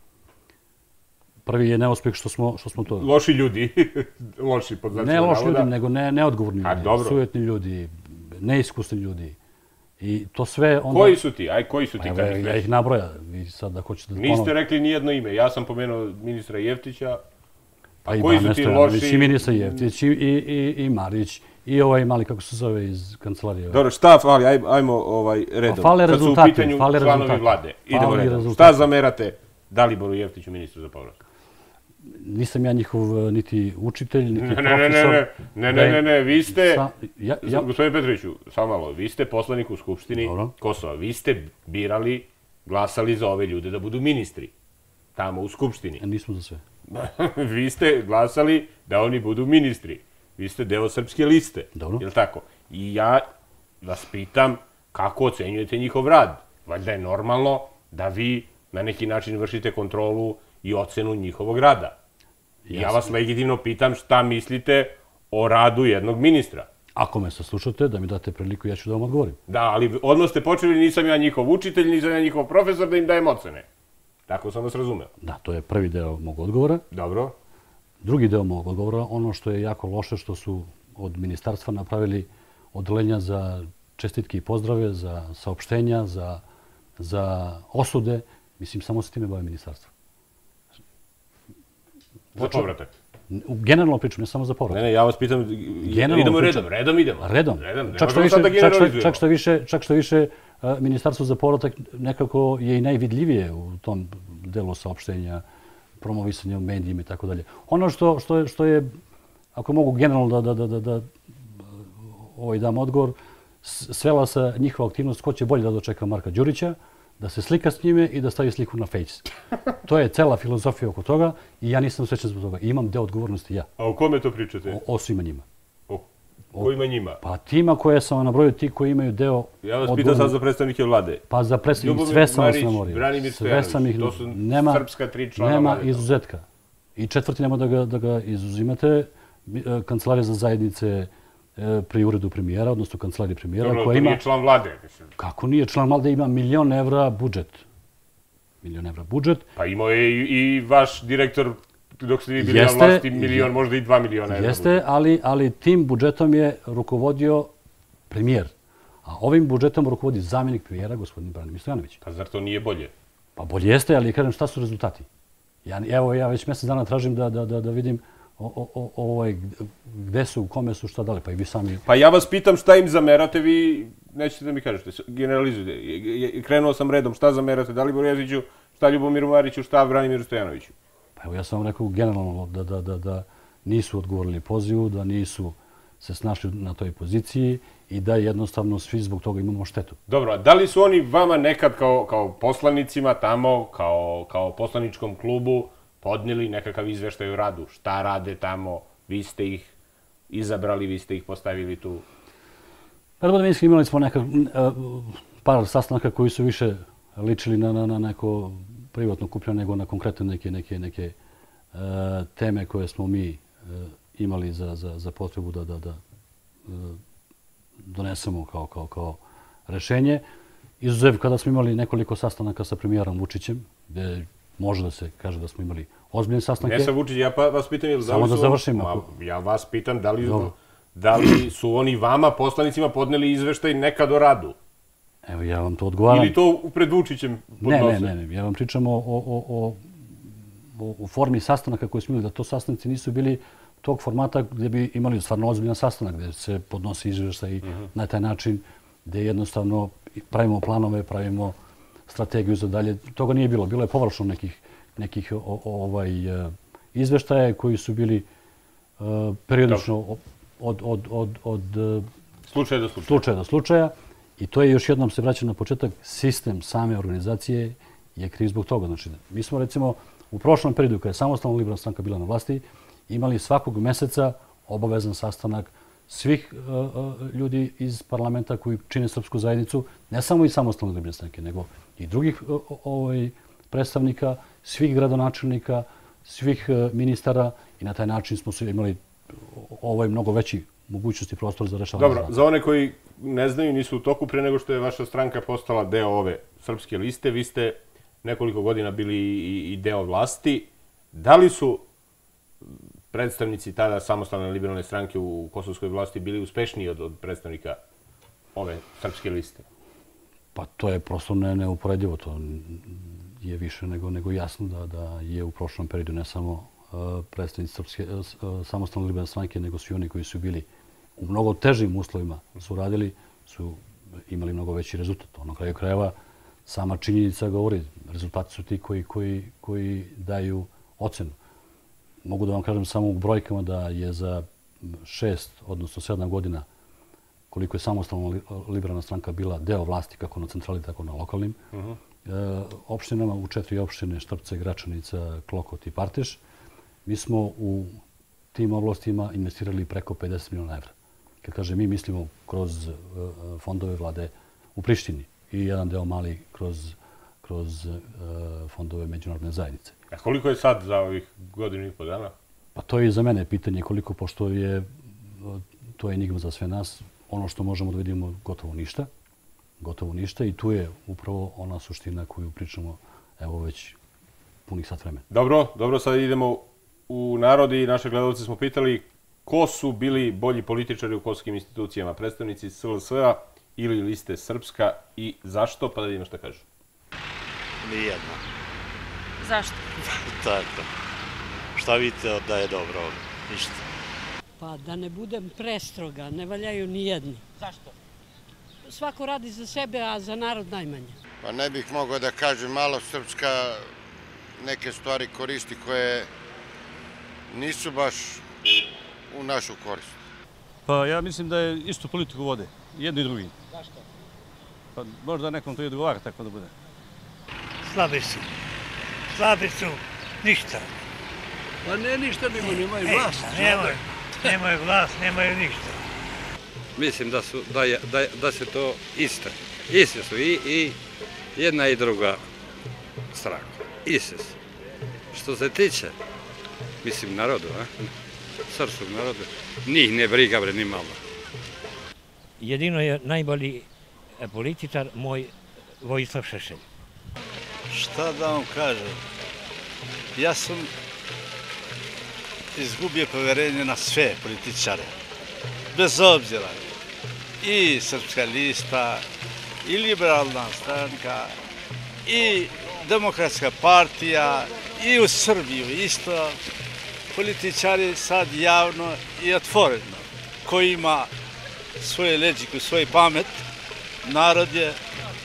prvi je neuspeh što smo, što smo to... Loši ljudi. Loši, pod znacima Ne loši navoda. ljudi, nego ne, neodgovorni A, ljudi, dobro. sujetni ljudi, neiskusni ljudi. I to sve onda... Koji su ti? Aj, koji su ti? Evo, Kad ja, ih ja već- ih nabrojam. Vi sad da hoćete da Niste ponovim. rekli ni jedno ime. Ja sam pomenuo ministra Jeftića. Pa i koji su Bane ti Stojanović, loši? i ministar Jeftić, i, i, i, i Marić, i ovaj mali, kako se zove, iz kancelarije. Dobro, šta fali? Ajmo, ajmo ovaj, redom. Pa fale Kad su u rezultati, pitanju fale članovi rezultati. vlade. Idemo Fali redom. rezultati. Šta zamerate Daliboru Jeftiću, ministru za povratak? nisam ja njihov niti učitelj, niti Ne, ne, profesor. ne, ne, ne, ne, ne, vi ste, Sa- ja- ja- gospodine Petroviću, samo malo, vi ste poslanik u Skupštini Dobro. Kosova, vi ste birali, glasali za ove ljude da budu ministri tamo u Skupštini. Nismo za sve. Vi ste glasali da oni budu ministri. Vi ste deo Srpske liste. Dobro. Je li tako? I ja vas pitam kako ocenjujete njihov rad. Valjda je normalno da vi na neki način vršite kontrolu i ocenu njihovog rada. Ja Jasno. vas legitimno pitam šta mislite o radu jednog ministra. Ako me saslušate, da mi date priliku, ja ću da vam odgovorim. Da, ali odmah ste počeli, nisam ja njihov učitelj, nisam ja njihov profesor, da im dajem ocene. Tako sam vas razumeo. Da, to je prvi deo mog odgovora. Dobro. Drugi deo mog odgovora, ono što je jako loše, što su od ministarstva napravili odelenja za čestitke i pozdrave, za saopštenja, za, za osude. Mislim, samo se time bavi ministarstvo. Za povratak. Generalno pričam, ne samo za povratak. Ne, ne, ja vas pitam, Generalno idemo pričam. redom, redom idemo. Redom. Redom, ne Čak što možemo više, sad da čak što, generalizujemo. čak što više, čak što više a, Ministarstvo za povratak nekako je i najvidljivije u tom delu saopštenja, promovisanja u medijima i tako dalje. Ono što, što, je, što je, ako mogu generalno da, da, da, da, da ovaj dam odgovor, s- svela se njihova aktivnost ko će bolje da dočeka Marka Đurića, da se slika s njime i da stavi sliku na Face. To je cela filozofija oko toga i ja nisam srećan zbog toga. I imam deo odgovornosti ja, A o kome to pričate? o, o svima njima. O kojima njima? Pa tima koje sam vam nabrojio, ti koji imaju deo Ja vas pitam odgovornosti- sad za predstavnike vlade. Pa za predstavnik, Ljubomir sve sam vas Marić, namorio. Branimir Sve Stojanović, sam ih, to su nema, srpska tri člana nema vlade. izuzetka. I četvrti nema da ga, da ga izuzimate. Mi- e, Kancelarija za zajednice e, pri uredu premijera, odnosno kancelarije premijera, Dobro, koja to ima... nije član vlade. Mislim. Kako nije član vlade, ima milion evra budžet. Milion evra budžet. Pa imao je i, i vaš direktor, dok ste vi bili Jeste, na vlasti, milion, možda i dva miliona evra. Jeste, ali, ali tim budžetom je rukovodio premijer. A ovim budžetom rukovodi zamjenik premijera, gospodin Branimir Stojanović. Pa zar to nije bolje? Pa bolje jeste, ali kažem šta su rezultati. Ja, evo, ja već mjesec dana tražim da, da, da, da vidim o, o, o, ovaj, gde su, kome su, šta dali. Pa i vi sami... Pa ja vas pitam šta im zamerate, vi nećete da mi kažete, generalizujte. Je- je- Krenuo sam redom, šta zamerate Daliboru Jeziću, šta Ljubomiru Mariću, šta Branimiru Stojanoviću? Pa evo, ja sam vam rekao generalno da, da, da, da nisu odgovorili pozivu, da nisu se snašli na toj poziciji i da jednostavno svi zbog toga imamo štetu. Dobro, a da li su oni vama nekad kao, kao poslanicima tamo, kao, kao poslaničkom klubu, podnijeli nekakav izveštaj o radu? Šta rade tamo? Vi ste ih izabrali, vi ste ih postavili tu. Pa da budem iskren, imali smo neka, e, par sastanaka koji su više ličili na, na, na neko privatno kupljeno nego na konkretne neke, neke, neke e, teme koje smo mi e, imali za, za, za potrebu da, da, da e, donesemo kao, kao, kao rešenje. Izuzev kada smo imali nekoliko sastanaka sa premijerom Vučićem, gde može da se kaže da smo imali ozbiljne sastanke. Ne sa Vučić, ja pa vas pitam... Ili da Samo li da su- završimo. Ma, ja vas pitam da li, Dobro. da li su oni vama, poslanicima, podneli izveštaj nekad o radu? Evo, ja vam to odgovaram. Ili to pred Vučićem Ne, podnose? ne, ne, ne. Ja vam pričam o, o, o, o, o, o formi sastanaka koji smo imali, da to sastanci nisu bili tog formata gdje bi imali stvarno ozbiljan sastanak, gdje se podnosi izvještaj Mhm. na taj način, gdje jednostavno pravimo planove, pravimo strategiju za dalje. Toga nije bilo. Bilo je površno nekih, nekih o, o, ovaj, e, izveštaja koji su bili e, periodično od, od, od, od e, Slučaj do slučaja. slučaja do slučaja. I to je, još jednom se vraća na početak, sistem same organizacije je kriv zbog toga. Znači, mi smo recimo u prošlom periodu, kada je samostalna liberalna stranka bila na vlasti, imali svakog meseca obavezan sastanak svih uh, uh, ljudi iz parlamenta koji čine srpsku zajednicu, ne samo iz samostalne liberalne stranke, nego i drugih uh, ovaj, predstavnika, svih gradonačelnika, svih uh, ministara i na taj način smo se imali ovaj mnogo veći mogućnosti prostora za rešavanje. Dobro, za one koji ne znaju, nisu u toku, pre nego što je vaša stranka postala deo ove Srpske liste, vi ste nekoliko godina bili i, i deo vlasti. Da li su predstavnici tada samostalne liberalne stranke u kosovskoj vlasti bili uspešniji od, od predstavnika ove Srpske liste? Pa to je prosto ne, neuporedivo. To je više nego, nego jasno da, da je u prošlom periodu ne samo uh, predstavnici Srpske, uh, samostalne liberalne stranke, nego svi oni koji su bili u mnogo težim uslovima su radili, su imali mnogo veći rezultat. To na kraju krajeva sama činjenica govori. Rezultati su ti koji, koji, koji daju ocenu. mogu da vam kažem samo u brojkama da je za šest, odnosno sedam godina, koliko je samostalna liberalna stranka bila deo vlasti, kako na centrali, tako na lokalnim opštinama, u četiri opštine, Štrpce, Gračanica, Klokot i Parteš, mi smo u tim oblastima investirali preko pedeset miliona evra. Kad kažem mi, mislimo kroz fondove vlade u Prištini i jedan deo mali kroz, kroz fondove međunarodne zajednice. A koliko je sad za ovih godinu i po dana? Pa to je i za mene pitanje koliko, pošto je to je enigma za sve nas. Ono što možemo da vidimo gotovo ništa. Gotovo ništa i tu je upravo ona suština koju pričamo evo već punih sat vremena. Dobro, dobro, sad idemo u narod i naše gledalce smo pitali ko su bili bolji političari u kosovskim institucijama, predstavnici S L S-a ili liste Srpska i zašto, pa da vidimo šta kažu. Nijedno. Zašto? Tako. Šta vidite da je dobro? Ništa. Pa da ne budem prestroga, ne valjaju ni jedni. Zašto? Svako radi za sebe, a za narod najmanje. Pa ne bih mogao da kažem, malo Srpska neke stvari koristi koje nisu baš u našu korist. Pa ja mislim da je istu politiku vode, jedni i drugi. Zašto? Pa možda nekom to i odgovara tako da bude. Slabi su. Slabi su. Ništa. Pa ne ništa, nego nemaju vlast. Nemaju, nemaju vlast, nemaju ništa. Mislim da, su, da, je, da, da se to iste. Iste su i, i jedna i druga stranka. Iste su. Što se tiče, mislim, narodu, a? Srpskog naroda, njih ne briga, bre, ni malo. Jedino je najbolji političar moj Vojislav Šešelj. Šta da vam kažem? Ja sam izgubio poverenje na sve političare. Bez obzira. I Srpska lista, i liberalna stranka, i Demokratska partija, i u Srbiju isto. Političari sad javno i otvoreno, koji ima svoje leđiku, svoj pamet, narod je,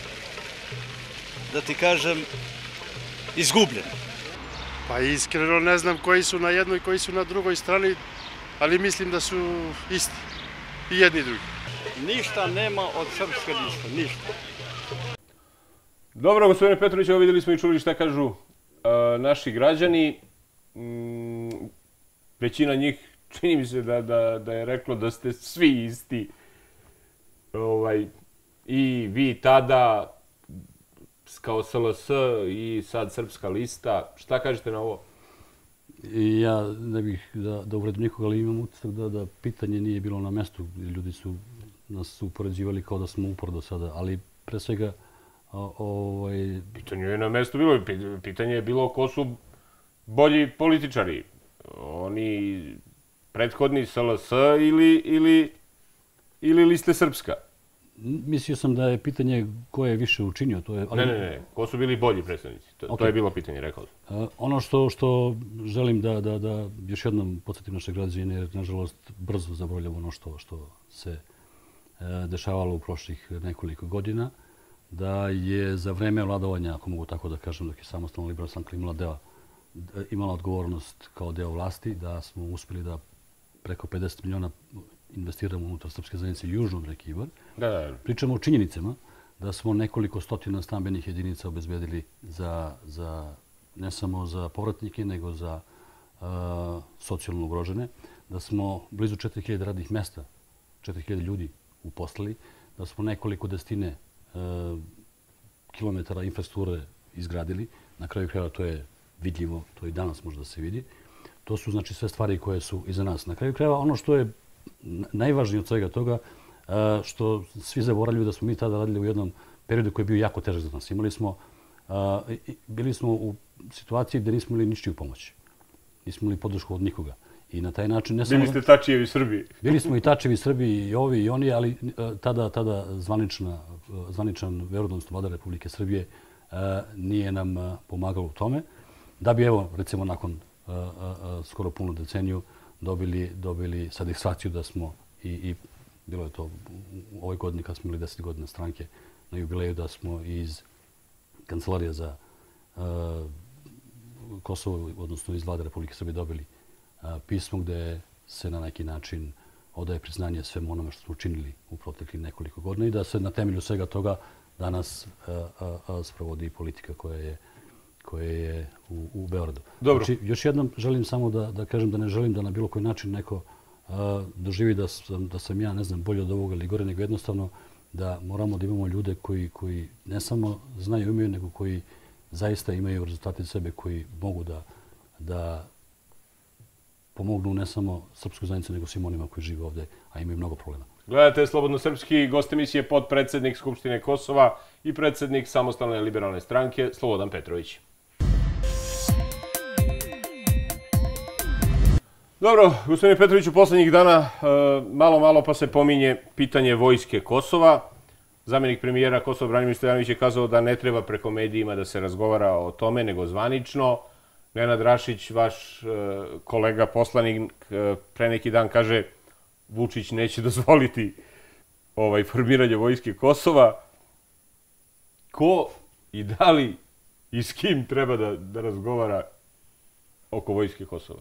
da ti kažem, izgubljen. Pa iskreno ne znam koji su na jednoj, koji su na drugoj strani, ali mislim da su isti, i jedni i drugi. Ništa nema od Srpske liste, ništa. Dobro, gospodine Petrović, evo videli smo i čuli šta kažu uh, naši građani. Mm, većina njih, čini mi se da, da, da je reklo da ste svi isti. Ovaj, I vi tada, kao S L S i sad Srpska lista. Šta kažete na ovo? I ja ne bih da, da uvredim nikoga, ali imam utisak da, da pitanje nije bilo na mestu. Ljudi su nas upoređivali kao da smo upor do sada, ali pre svega... O, ovaj... Pitanje je na mestu bilo. Pitanje je bilo ko su bolji političari. Oni prethodni S L S ili, ili, ili liste Srpska? Mislio sam da je pitanje ko je više učinio. To je, ali... Ne, ne, ne. Ko su bili bolji predstavnici? To, okay. to je bilo pitanje, rekao sam. Uh, ono što, što želim da, da, da još jednom podsjetim naše građane, jer nažalost brzo zaboravljamo ono što, što se uh, dešavalo u prošlih nekoliko godina, da je za vreme vladovanja, ako mogu tako da kažem, dok je samostalna liberalna stranka imala, deo, imala odgovornost kao deo vlasti, da smo uspjeli da preko pedeset miliona investiramo unutar Srpske zajednice južno od reke Ibar. Da, da. Pričamo o činjenicama da smo nekoliko stotina stambenih jedinica obezbedili za, za, ne samo za povratnike, nego za uh, socijalno ugrožene, da smo blizu četiri hiljade radnih mesta, četiri hiljade ljudi uposlili, da smo nekoliko desetine uh, kilometara infrastrukture izgradili. Na kraju krajeva to je vidljivo, to i danas može da se vidi. To su znači sve stvari koje su iza nas. Na kraju krajeva ono što je najvažnije od svega toga, što svi zaboravljaju da smo mi tada radili u jednom periodu koji je bio jako težak za nas. Imali smo, bili smo u situaciji gdje nismo imali ničiju pomoć. Nismo imali podršku od nikoga. I na taj način ne samo... Bili ste Tačijevi Srbiji. Bili smo i Tačijevi Srbiji, i ovi i oni, ali tada, tada zvanična, zvaničan verodostojna vlada Republike Srbije nije nam pomagalo u tome. Da bi, evo, recimo, nakon skoro punu deceniju dobili, dobili satisfakciju da smo i, i bilo je to u ovoj godini kad smo imali deset godina stranke na jubileju, da smo iz Kancelarija za uh, Kosovo, odnosno iz vlade Republike Srbije, dobili pismo gde se na neki način odaje priznanje svemu onome što smo učinili u proteklih nekoliko godina i da se na temelju svega toga danas sprovodi politika koja je koja je u, u Beogradu. Dobro. Znači, još jednom želim samo da, da kažem da ne želim da na bilo koji način neko a, doživi da sam, da sam ja, ne znam, bolje od ovoga ili gore, nego jednostavno da moramo da imamo ljude koji, koji ne samo znaju i umiju, nego koji zaista imaju rezultate sebe koji mogu da, da pomognu ne samo srpskoj zajednici, nego svim onima koji žive ovde, a imaju mnogo problema. Gledate Slobodno srpski, gost emisije potpredsednik Skupštine Kosova i predsednik Samostalne liberalne stranke Slobodan Petrović. Dobro, gospodine Petroviću, poslednjih dana malo, malo pa se pominje pitanje vojske Kosova. Zamjenik premijera Kosova Branimir Stojanović je kazao da ne treba preko medijima da se razgovara o tome, nego zvanično. Nenad Rašić, vaš kolega poslanik, pre neki dan kaže Vučić neće dozvoliti ovaj, formiranje vojske Kosova. Ko i da li i s kim treba da, da razgovara oko vojske Kosova?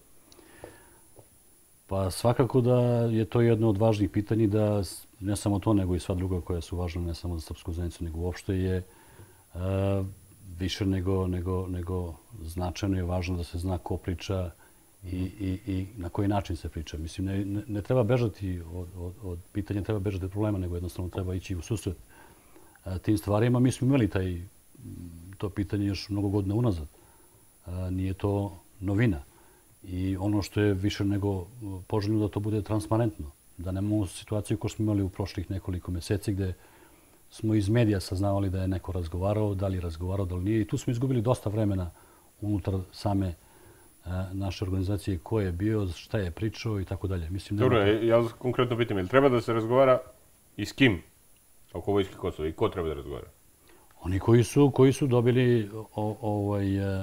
Pa svakako da je to jedno od važnih pitanja, da ne samo to, nego i sva druga koja su važna ne samo za srpsku zajednicu, nego uopšte je uh, više nego, nego, nego značajno je važno da se zna ko priča i, i, i na koji način se priča. Mislim, ne, ne, ne treba bežati od, od, od pitanja, treba bežati od problema, nego jednostavno treba ići u susret uh, tim stvarima. Mi smo imali taj, to pitanje još mnogo godina unazad. Uh, nije to novina. I ono što je više nego poželjno da to bude transparentno. Da nemamo situaciju koju smo imali u prošlih nekoliko meseci gde smo iz medija saznavali da je neko razgovarao, da li je razgovarao, da li nije. I tu smo izgubili dosta vremena unutar same naše organizacije, ko je bio, šta je pričao i tako dalje. Mislim, Dobro, ja konkretno pitam, je li treba da se razgovara i s kim oko vojske Kosova i ko treba da razgovara? Oni koji su, koji su dobili o, ovaj,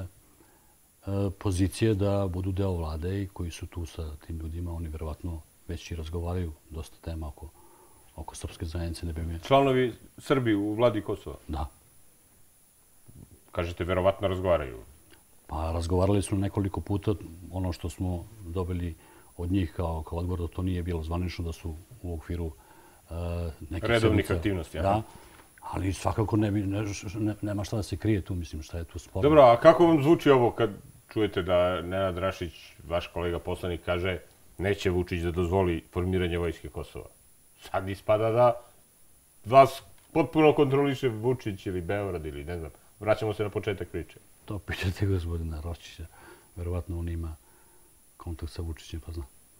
pozicije da budu deo vlade i koji su tu sa tim ljudima, oni verovatno već i razgovaraju dosta tema oko, oko srpske zajednice. Ne bi mi... Članovi Srbi u vladi Kosova? Da. Kažete, verovatno razgovaraju? Pa razgovarali su nekoliko puta. Ono što smo dobili od njih kao, kao odgovor da to nije bilo zvanično, da su u okviru uh, nekih redovnih sedmica, aktivnosti. Da, ali svakako ne, ne, ne, nema šta da se krije tu, mislim, šta je tu sporno. Dobro, a kako vam zvuči ovo kad čujete da Nenad Rašić, vaš kolega poslanik, kaže neće Vučić da dozvoli formiranje vojske Kosova? Sad ispada da vas potpuno kontroliše Vučić ili Beograd ili ne znam. Vraćamo se na početak priče. To pitate gospodina Ročića. Verovatno on ima kontakt sa Vučićem, pa zna.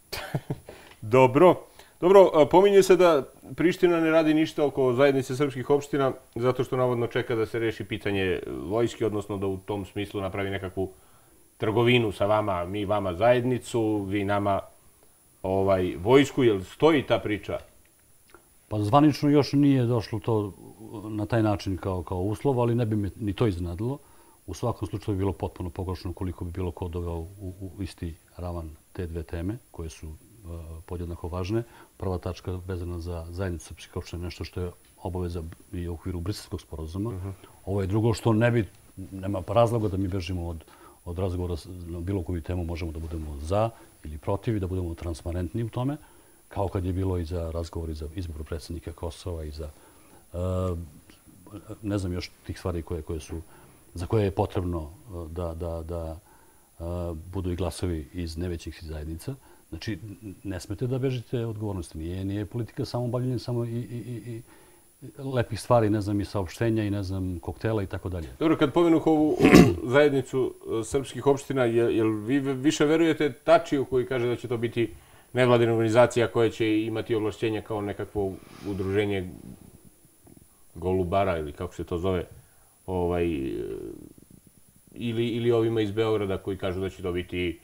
Dobro. Dobro, pominje se da Priština ne radi ništa oko zajednice srpskih opština zato što navodno čeka da se reši pitanje vojske, odnosno da u tom smislu napravi nekakvu trgovinu sa vama, mi vama zajednicu, vi nama ovaj, vojsku. Jel stoji ta priča? Pa zvanično još nije došlo to na taj način kao, kao uslov, ali ne bi me ni to iznadilo. U svakom slučaju bi bilo potpuno pogrešno koliko bi bilo ko doveo u, u isti ravan te dve teme koje su uh, podjednako važne. Prva tačka vezana za zajednicu srpskih opština je nešto što je obaveza i u okviru Briselskog sporazuma. Uh -huh. Ovo je drugo što ne bi, nema razloga da mi bežimo od, od razgovora na bilo koju temu, možemo da budemo za ili protiv i da budemo transparentni u tome, kao kad je bilo i za razgovor i za izbor predsjednika Kosova i za uh, ne znam još tih stvari koje, koje su za koje je potrebno da, da, da uh, budu i glasovi iz nevećih zajednica. Znači, ne smete da bežite odgovornosti. Nije, nije politika samo bavljenje samo i, i, i, i lepih stvari, ne znam, i saopštenja i ne znam, koktela i tako dalje. Dobro, kad pomenuh ovu zajednicu srpskih opština, jel, jel vi više verujete Tačiju koji kaže da će to biti nevladina organizacija koja će imati ovlašćenja kao nekakvo udruženje Golubara ili kako se to zove, ovaj, ili, ili ovima iz Beograda koji kažu da će to biti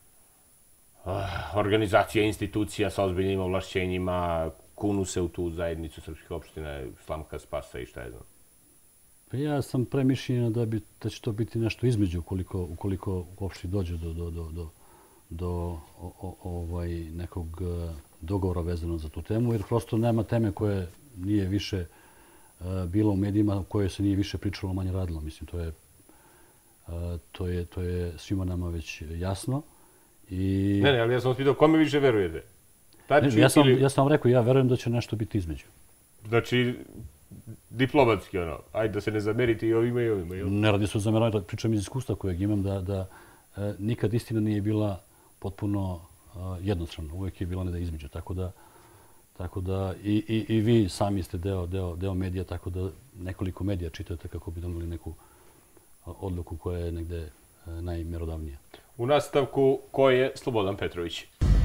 uh, organizacija, institucija sa ozbiljnim ovlašćenjima, kunu se u tu zajednicu srpskih opština, slamka spasa i šta je znam. Pa ja sam pre mišljenja da, bi, da će to biti nešto između ukoliko, ukoliko uopšte dođe do, do, do, do, do o, o, ovaj, nekog dogovora vezano za tu temu, jer prosto nema teme koje nije više bilo u medijima, o kojoj se nije više pričalo, manje radilo. Mislim, to je, to je, to je svima nama već jasno I... Ne, ne, ali ja sam vas pitao, kome više verujete? Ne, ja, sam, ja sam vam rekao, ja verujem da će nešto biti između. Znači, diplomatski, ono, ajde da se ne zamerite i ovima i ovima. Jel? Ne radi se o zameravanju, pričam iz iskustva kojeg imam da, da e, nikad istina nije bila potpuno e, jednostrana. Uvijek je bila ne da između. Tako da, tako da i, i, i vi sami ste deo, deo, deo medija, tako da nekoliko medija čitate kako bi doneli neku odluku koja je negde e, najmerodavnija. U nastavku, ko je Slobodan Petrović?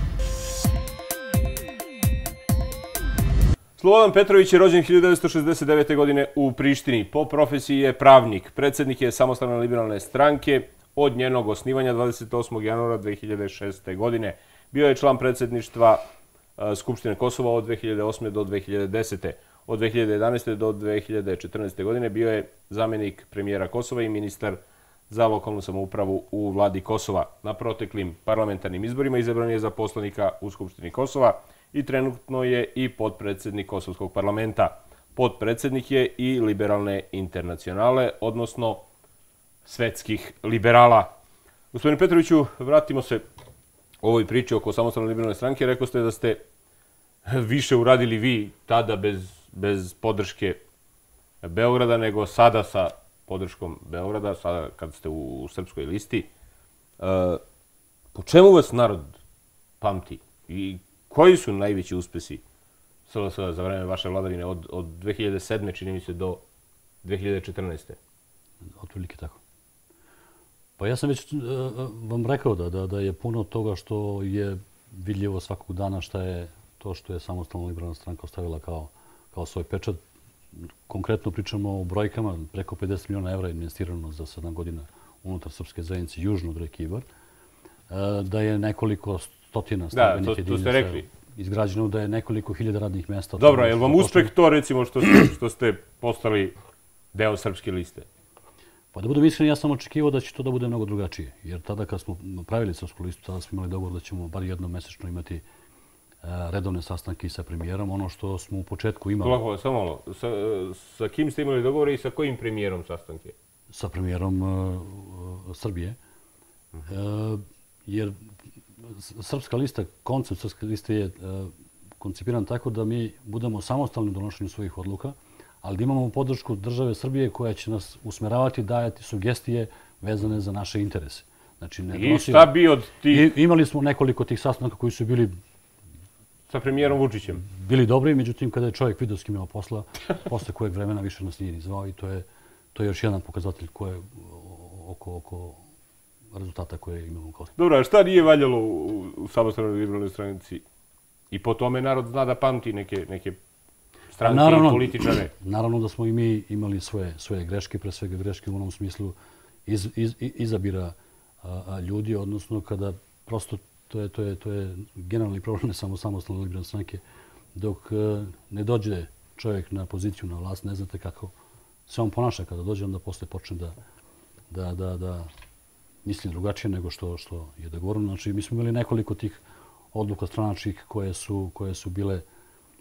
Slobodan Petrović je rođen hiljadu devetsto šezdeset devete. godine u Prištini. Po profesiji je pravnik. Predsjednik je Samostalne liberalne stranke od njenog osnivanja dvadeset osmog januara dve hiljade šeste. godine. Bio je član predsjedništva Skupštine Kosova od dve hiljade osme. do dve hiljade desete. Od dve hiljade jedanaeste. do dve hiljade četrnaeste. godine bio je zamjenik premijera Kosova i ministar za lokalnu samoupravu u vladi Kosova. Na proteklim parlamentarnim izborima izabran je za poslanika u Skupštini Kosova i trenutno je i potpredsjednik Kosovskog parlamenta. Potpredsjednik je i liberalne internacionale, odnosno svetskih liberala. Gospodine Petroviću, vratimo se ovoj priči oko Samostalne liberalne stranke. Rekao ste da ste više uradili vi tada bez, bez podrške Beograda nego sada sa podrškom Beograda, sada kad ste u, u Srpskoj listi. E, po čemu vas narod pamti? I koji su najveći uspesi S L S za vreme vaše vladavine od, od dve hiljade sedme. čini mi se do dve hiljade četrnaeste. Otprilike tako. Pa ja sam već uh, vam rekao da, da, da je puno toga što je vidljivo svakog dana šta je to što je Samostalna liberalna stranka ostavila kao, kao svoj pečat. Konkretno pričamo o brojkama, preko pedeset miliona evra je investirano za sedam godina unutar srpske zajednice južno od reke Ibar. Uh, da je nekoliko stotina stambenih jedinica izgrađeno, da je nekoliko hiljada radnih mjesta. Dobro, je li vam uspeh to, recimo, što ste, što ste postali deo Srpske liste? Pa da budem iskren, ja sam očekivao da će to da bude mnogo drugačije. Jer tada kad smo pravili Srpsku listu, tada smo imali dogovor da ćemo bar jednom mesečno imati redovne sastanke sa premijerom. Ono što smo u početku imali... Lako, samo malo. Sa, sa kim ste imali dogovor i sa kojim premijerom sastanke? Sa premijerom uh, Srbije. Uh -huh. uh, jer Srpska lista, koncept Srpske liste je uh, koncipiran tako da mi budemo samostalni u donošenju svojih odluka, ali da imamo podršku države Srbije koja će nas usmeravati, dajati sugestije vezane za naše interese. Znači, ne I donosimo... šta bi od tih... I, imali smo nekoliko tih sastanaka koji su bili... Sa premijerom Vučićem? Bili dobri, međutim, kada je čovjek vidio s kim imao posla, posle kojeg vremena više nas nije ni zvao i to je, to je još jedan pokazatelj koje, oko, oko rezultata koje imamo kao... Dobro, a šta nije valjalo u, u Samostalnoj liberalnoj stranici? I po tome narod zna da pamti neke, neke stranke naravno, i političare. Naravno da smo i mi imali svoje, svoje greške, pre svega greške u onom smislu iz, iz, izabira a, a, ljudi, odnosno kada prosto to je, to je, to je generalni problem ne samo Samostalne liberalne stranke. Dok a, ne dođe čovjek na poziciju na vlast, ne znate kako se on ponaša kada dođe, onda posle počne da, da, da, da misli drugačije nego što, što je dogovoreno. Znači, mi smo imali nekoliko tih odluka stranačkih koje su, koje su bile e,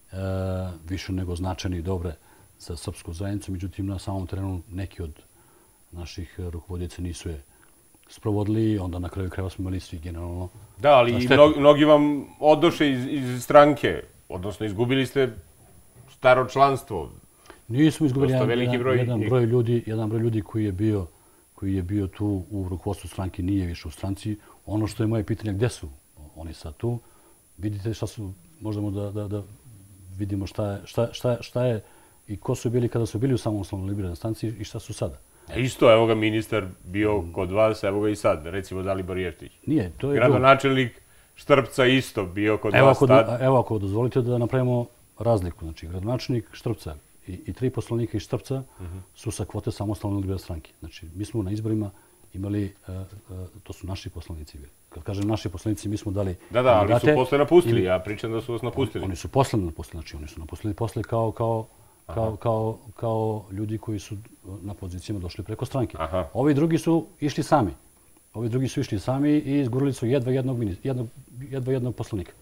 više nego značajne i dobre za srpsku zajednicu. Međutim, na samom terenu neki od naših rukovodioca nisu je sprovodili. Onda na kraju krajeva smo imali svi generalno. Da, ali i mnogi, mnogi vam odoše iz, iz stranke. Odnosno, izgubili ste staro članstvo. Nismo izgubili jedan, veliki broj, jedan, broj ljudi, jedan broj ljudi koji je bio koji je bio tu u rukovodstvu stranke, nije više u stranci. Ono što je moje pitanje, gdje su oni sad tu? Vidite šta su, možemo da, da, da vidimo šta je, šta, šta, šta je i ko su bili kada su bili u Samostalnoj liberalnoj stranci i šta su sada. A isto, evo ga ministar bio kod vas, evo ga i sad, recimo Dalibor Jeftić. Nije, to je... Gradonačelnik Štrpca isto bio kod evo vas ako, tad. Evo ako dozvolite da napravimo razliku. Znači, gradonačelnik Štrpca i, i tri poslanika iz Štrpca uh -huh. su sa kvote Samostalne liberalne stranke. Znači, mi smo na izborima imali, uh, uh, to su naši poslanici bili. Kad kažem naši poslanici, mi smo dali... Da, da, ali su posle napustili, ja pričam da su vas napustili. Oni su posle napustili, znači oni su napustili posle kao, kao, kao, kao, kao ljudi koji su na pozicijama došli preko stranke. Aha. Ovi drugi su išli sami. Ovi drugi su išli sami i izgurili su jedva jednog, jednog, jedva jednog poslanika.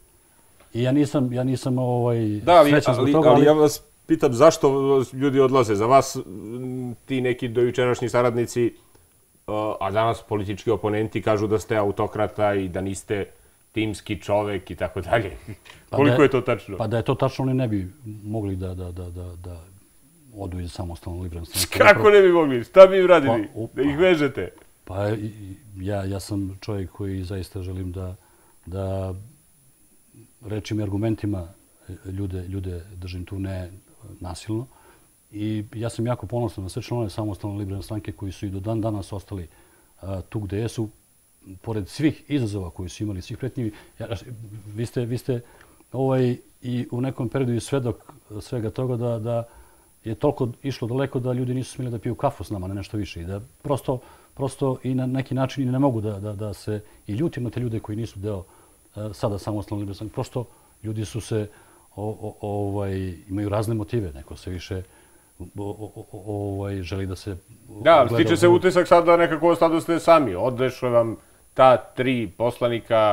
I ja nisam, ja nisam ovaj, da, ali, srećan zbog ali, toga, ali... ali ja vas pitam zašto ljudi odlaze. Za vas ti neki dojučerašnji saradnici a danas politički oponenti kažu da ste autokrata i da niste timski čovek i tako dalje. Koliko je to tačno? Pa da je to tačno, oni ne bi mogli da odu iz samostalno liberalne stranke. Kako ne bi mogli? Šta bi im radili? Da ih vežete? Pa ja sam čovjek koji zaista želim da rečim i argumentima ljude držim tu ne nasilno. I ja sam jako ponosan na sve članove samostalno liberalne stranke koji su i do dan danas ostali tu gde jesu, pored svih izazova koji su imali, svih pretnjivi. Vi ste i u nekom periodu i svedok svega toga da je toliko išlo daleko da ljudi nisu smjeli da piju kafu s nama, ne nešto više. I da prosto i na neki način i ne mogu da se i ljutim na te ljude koji nisu deo sada samostalno liberalne stranke. Prosto ljudi su se, imaju razne motive, neko se više želi da se... Da, stiče se utisak sad da nekako ostado ste sami. Odešle vam ta tri poslanika,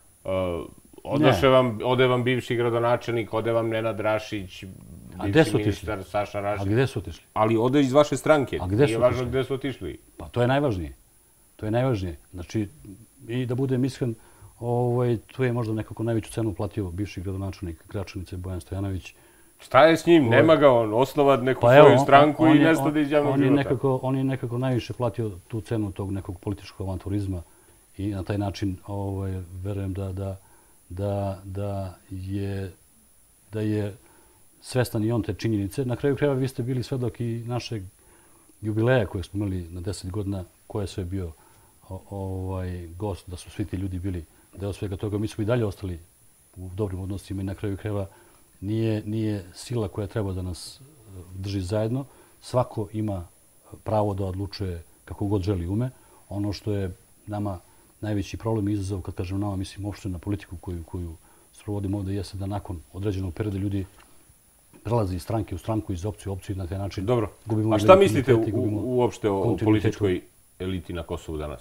ode vam bivši gradonačelnik, ode vam Nenad Rašić, bivši ministar Saša Rašić. A gde su otišli? Ali ode iz vaše stranke. A gde su otišli? Nije važno gde su otišli. Pa to je najvažnije. To je najvažnije. Znači, i da budem iskren, tu je možda nekako najveću cenu platio bivši gradonačelnik Gračanice Bojan Stojanović. Šta je s njim? Nema ga on. Osnova neku svoju stranku i nestade iz javnog života. On je nekako najviše platio tu cenu tog nekog političkog avanturizma i na taj način verujem da je svestan i on te činjenice. Na kraju krajeva vi ste bili svedok i našeg jubileja kojeg smo imali na deset godina, ko je sve bio gost, da su svi ti ljudi bili deo svega toga. Mi smo i dalje ostali u dobrim odnosima i na kraju krajeva nije sila koja treba da nas drži zajedno. Svako ima pravo da odlučuje kako god želi ume. Ono što je nama najveći problem i izazov, kad kažem nama, mislim uopšte na politiku koju sprovodimo ovde, jeste da nakon određenog perioda ljudi prelazi iz stranke u stranku, iz opcije u opciju i na taj način Dobro. gubimo... A šta mislite uopšte o političkoj eliti na Kosovu danas?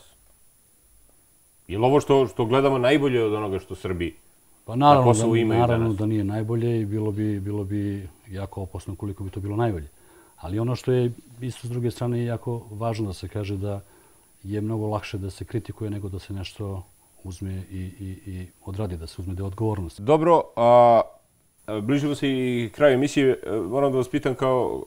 Je li ovo što gledamo najbolje od onoga što Srbi na Kosovu imaju danas? Naravno da nije najbolje i bilo bi jako opasno koliko bi to bilo najbolje. Ali ono što je isto s druge strane jako važno da se kaže da je mnogo lakše da se kritikuje nego da se nešto uzme i odradi, da se uzme deo odgovornosti. Dobro, a bližimo se i kraju emisije. Moram da vas pitam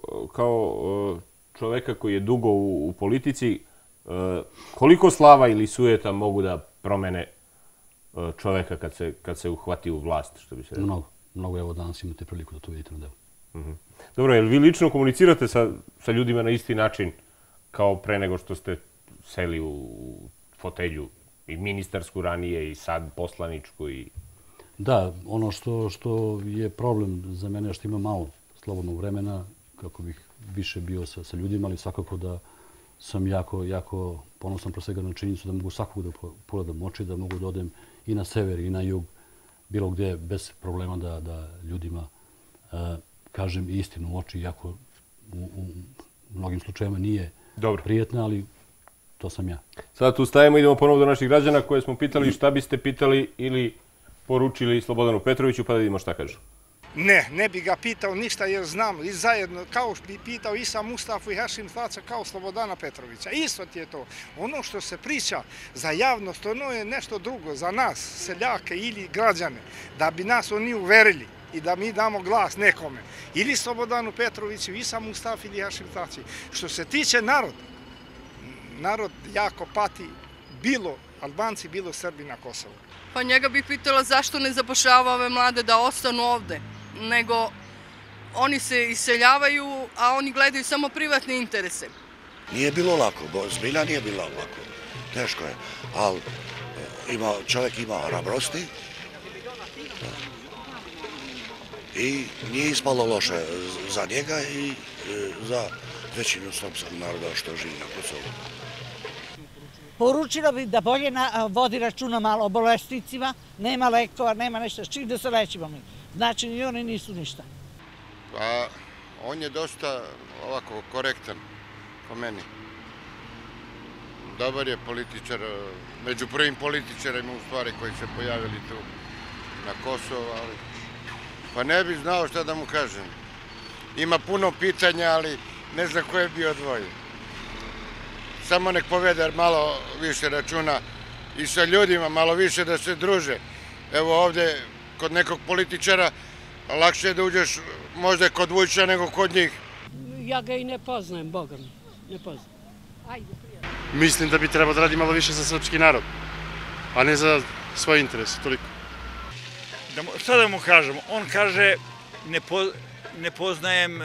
kao čoveka koji je dugo u politici, koliko slava ili sujeta mogu da promene čoveka kad se uhvati u vlast, što bi se rekao? Mnogo. Mnogo, evo danas imate priliku da to vidite na delu. Dobro, je li vi lično komunicirate sa ljudima na isti način kao pre nego što ste seli u fotelju i ministarsku ranije i sad poslaničku i... Da, ono što je problem za mene je što ima malo slobodnog vremena, kako bih više bio sa ljudima, ali svakako da sam jako, jako ponosan pro svega na činjenicu da mogu svakog da pogledam oči, da mogu da odem i na sever i na jug, bilo gde bez problema da ljudima kažem istinu u oči, iako u mnogim slučajima nije prijetna, ali to sam ja. Sada tu stajemo, idemo ponovo do naših građana koje smo pitali šta biste pitali ili poručili Slobodanu Petroviću, pa da vidimo šta kažu. Ne, ne bi ga pitao ništa jer znam i zajedno, kao bi pitao i sam Mustafu i Hašim Thaca kao Slobodana Petrovića. Isto ti je to. Ono što se priča za javnost, ono je nešto drugo za nas, seljake ili građane, da bi nas oni uverili i da mi damo glas nekome. Ili Slobodanu Petroviću, i sam Mustafi ili Hašim Thaci. Što se tiče naroda, narod jako pati, bilo Albanci, bilo Srbi na Kosovu. Pa njega bih pitala zašto ne zapošljava ove mlade da ostanu ovde, nego oni se iseljavaju, a oni gledaju samo privatne interese. Nije bilo lako, zbilja nije bilo lako, teško je, ali čovjek ima hrabrosti i nije ispalo loše za njega i za većinu srpskog naroda što živi na Kosovu. Poručila bih da bolje vodi računa malo o bolesnicima, nema lekova, nema nešto, s čim da se lečimo mi. Znači, ni oni nisu ništa. Pa, on je dosta ovako korektan, po meni. Dobar je političar, među prvim političarima u stvari koji se pojavili tu na Kosovu, ali pa ne bih znao šta da mu kažem. Ima puno pitanja, ali ne znam koje bi odvojio. samo nek povede malo više računa i sa ljudima, malo više da se druže. Evo ovde, kod nekog političara, lakše je da uđeš možda kod Vučića nego kod njih. Ja ga i ne poznajem, Boga mi, ne poznajem. Ajde, prijatno. Mislim da bi trebao da radi malo više za srpski narod, a ne za svoj interes, toliko. Šta da mu kažem? On kaže, ne poznajem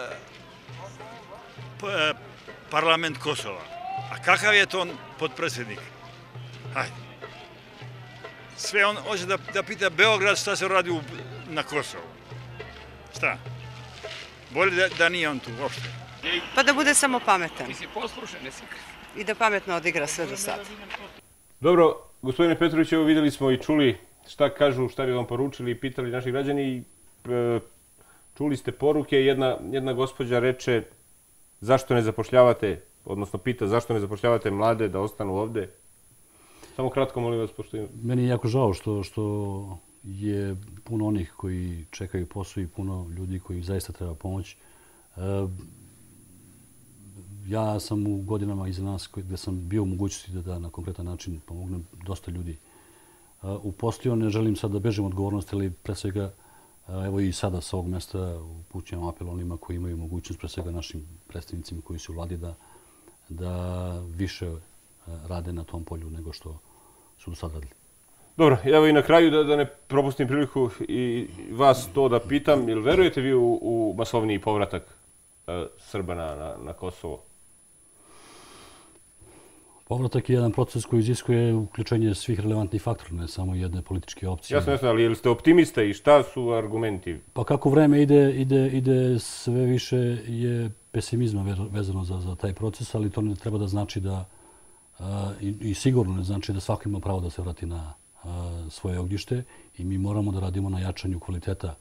parlament Kosova. A kakav je to on potpredsjednik? Hajde. Sve on hoće da pita Beograd šta se radi na Kosovu. Šta? Bolje da nije on tu uopšte. Pa da bude samo pametan. Ti si poslušan, nesi. I da pametno odigra sve do sada. Dobro, gospodine Petrović, evo videli smo i čuli šta kažu, šta bi vam poručili i pitali naši građani. Čuli ste poruke, jedna gospođa reče zašto ne zapošljavate, odnosno pita zašto ne zapošljavate mlade da ostanu ovde. Samo kratko, molim vas, pošto... Meni je jako žao što je puno onih koji čekaju posao i puno ljudi koji zaista treba pomoć. Ja sam u godinama iza nas gde sam bio u mogućnosti da na konkretan način pomognem dosta ljudi. Uposlio, ne želim sad da bežim odgovornost, ali pre svega, evo i sada sa ovog mesta upućujem apel onima koji imaju mogućnost, pre svega našim predstavnicima koji su u vladi, da više rade na tom polju nego što su do sada radili. Dobro, evo i na kraju da ne propustim priliku i vas to da pitam, jel verujete vi u masovniji povratak Srba na Kosovo? Povratak je jedan proces koji iziskuje uključenje svih relevantnih faktora, ne samo jedne političke opcije. Jasno, jasno, ali jel ste optimista i šta su argumenti? Pa kako vreme ide, sve više je pesimizma vezano za taj proces, ali to ne treba da znači da, i sigurno ne znači da svako ima pravo da se vrati na svoje ognjište i mi moramo da radimo na jačanju kvaliteta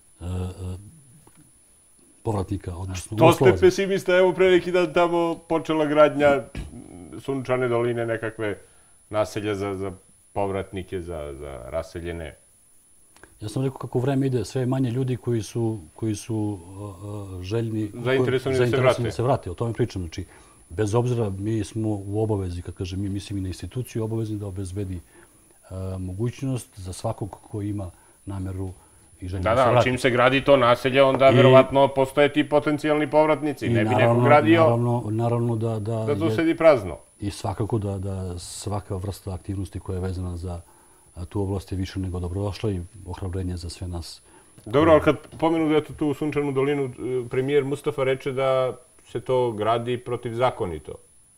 povratnika. To ste pesimista, evo pre neki dan tamo počela gradnja Sunčane doline, nekakve naselja za povratnike, za raseljene. Ja sam rekao kako vreme ide, sve manje ljudi koji su željni, zainteresovani da se vrate. O tome pričam. Znači, bez obzira, mi smo u obavezi, kad kažem mi, mislim i na instituciju, obavezni da obezbedi mogućnost za svakog ko ima nameru i želju da se vrati. Da, da, čim se gradi to naselje, onda verovatno postoje ti potencijalni povratnici. Ne bi neko gradio da to sedi prazno. I svakako da svaka vrsta aktivnosti koja je vezana za tu oblast je više nego dobrodošla i ohrabrenje za sve nas. Dobro, ali kad pomenu da je tu u Sunčanu dolinu, premijer Mustafa reče da se to gradi protivzakonito.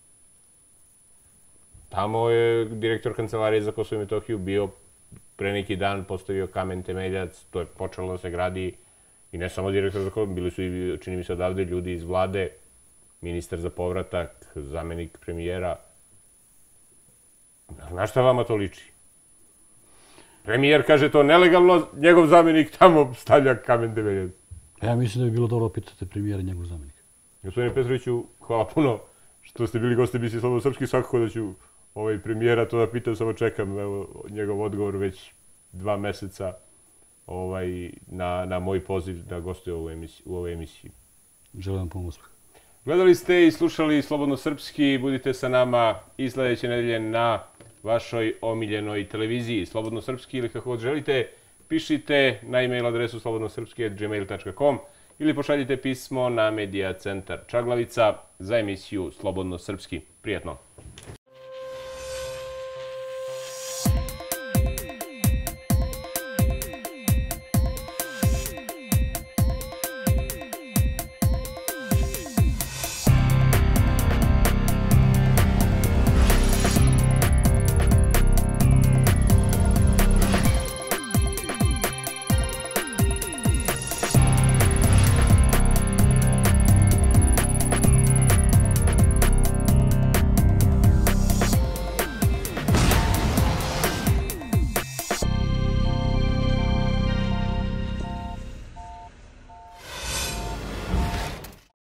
Tamo je direktor Kancelarije za Kosovo i Metohiju bio pre neki dan, postavio kamen temeljac, to je počelo da se gradi i ne samo direktor za Kosovo, bili su i, čini mi se odavde, ljudi iz vlade, ministar za povratak, zamenik premijera. Na šta vama to liči? Premijer kaže to nelegalno, njegov zamenik tamo stavlja kamen temeljac. Ja mislim da bi bilo dobro pitati premijera i njegov zamenika. Gospodine Petroviću, hvala puno što ste bili gosti emisije Slobodno srpski. Svakako da ću premijera to da pitam, samo čekam njegov odgovor već dva meseca na moj poziv da gostuje u ovoj emisiji. Želim vam puno uspeha. Gledali ste i slušali Slobodno srpski. Budite sa nama i sledeće nedelje na vašoj omiljenoj televiziji Slobodno srpski ili kako god želite. Pišite na e-mail adresu slobodno srpski at gmail tačka com ili pošaljite pismo na Medija centar Čaglavica za emisiju Slobodno srpski. Prijetno!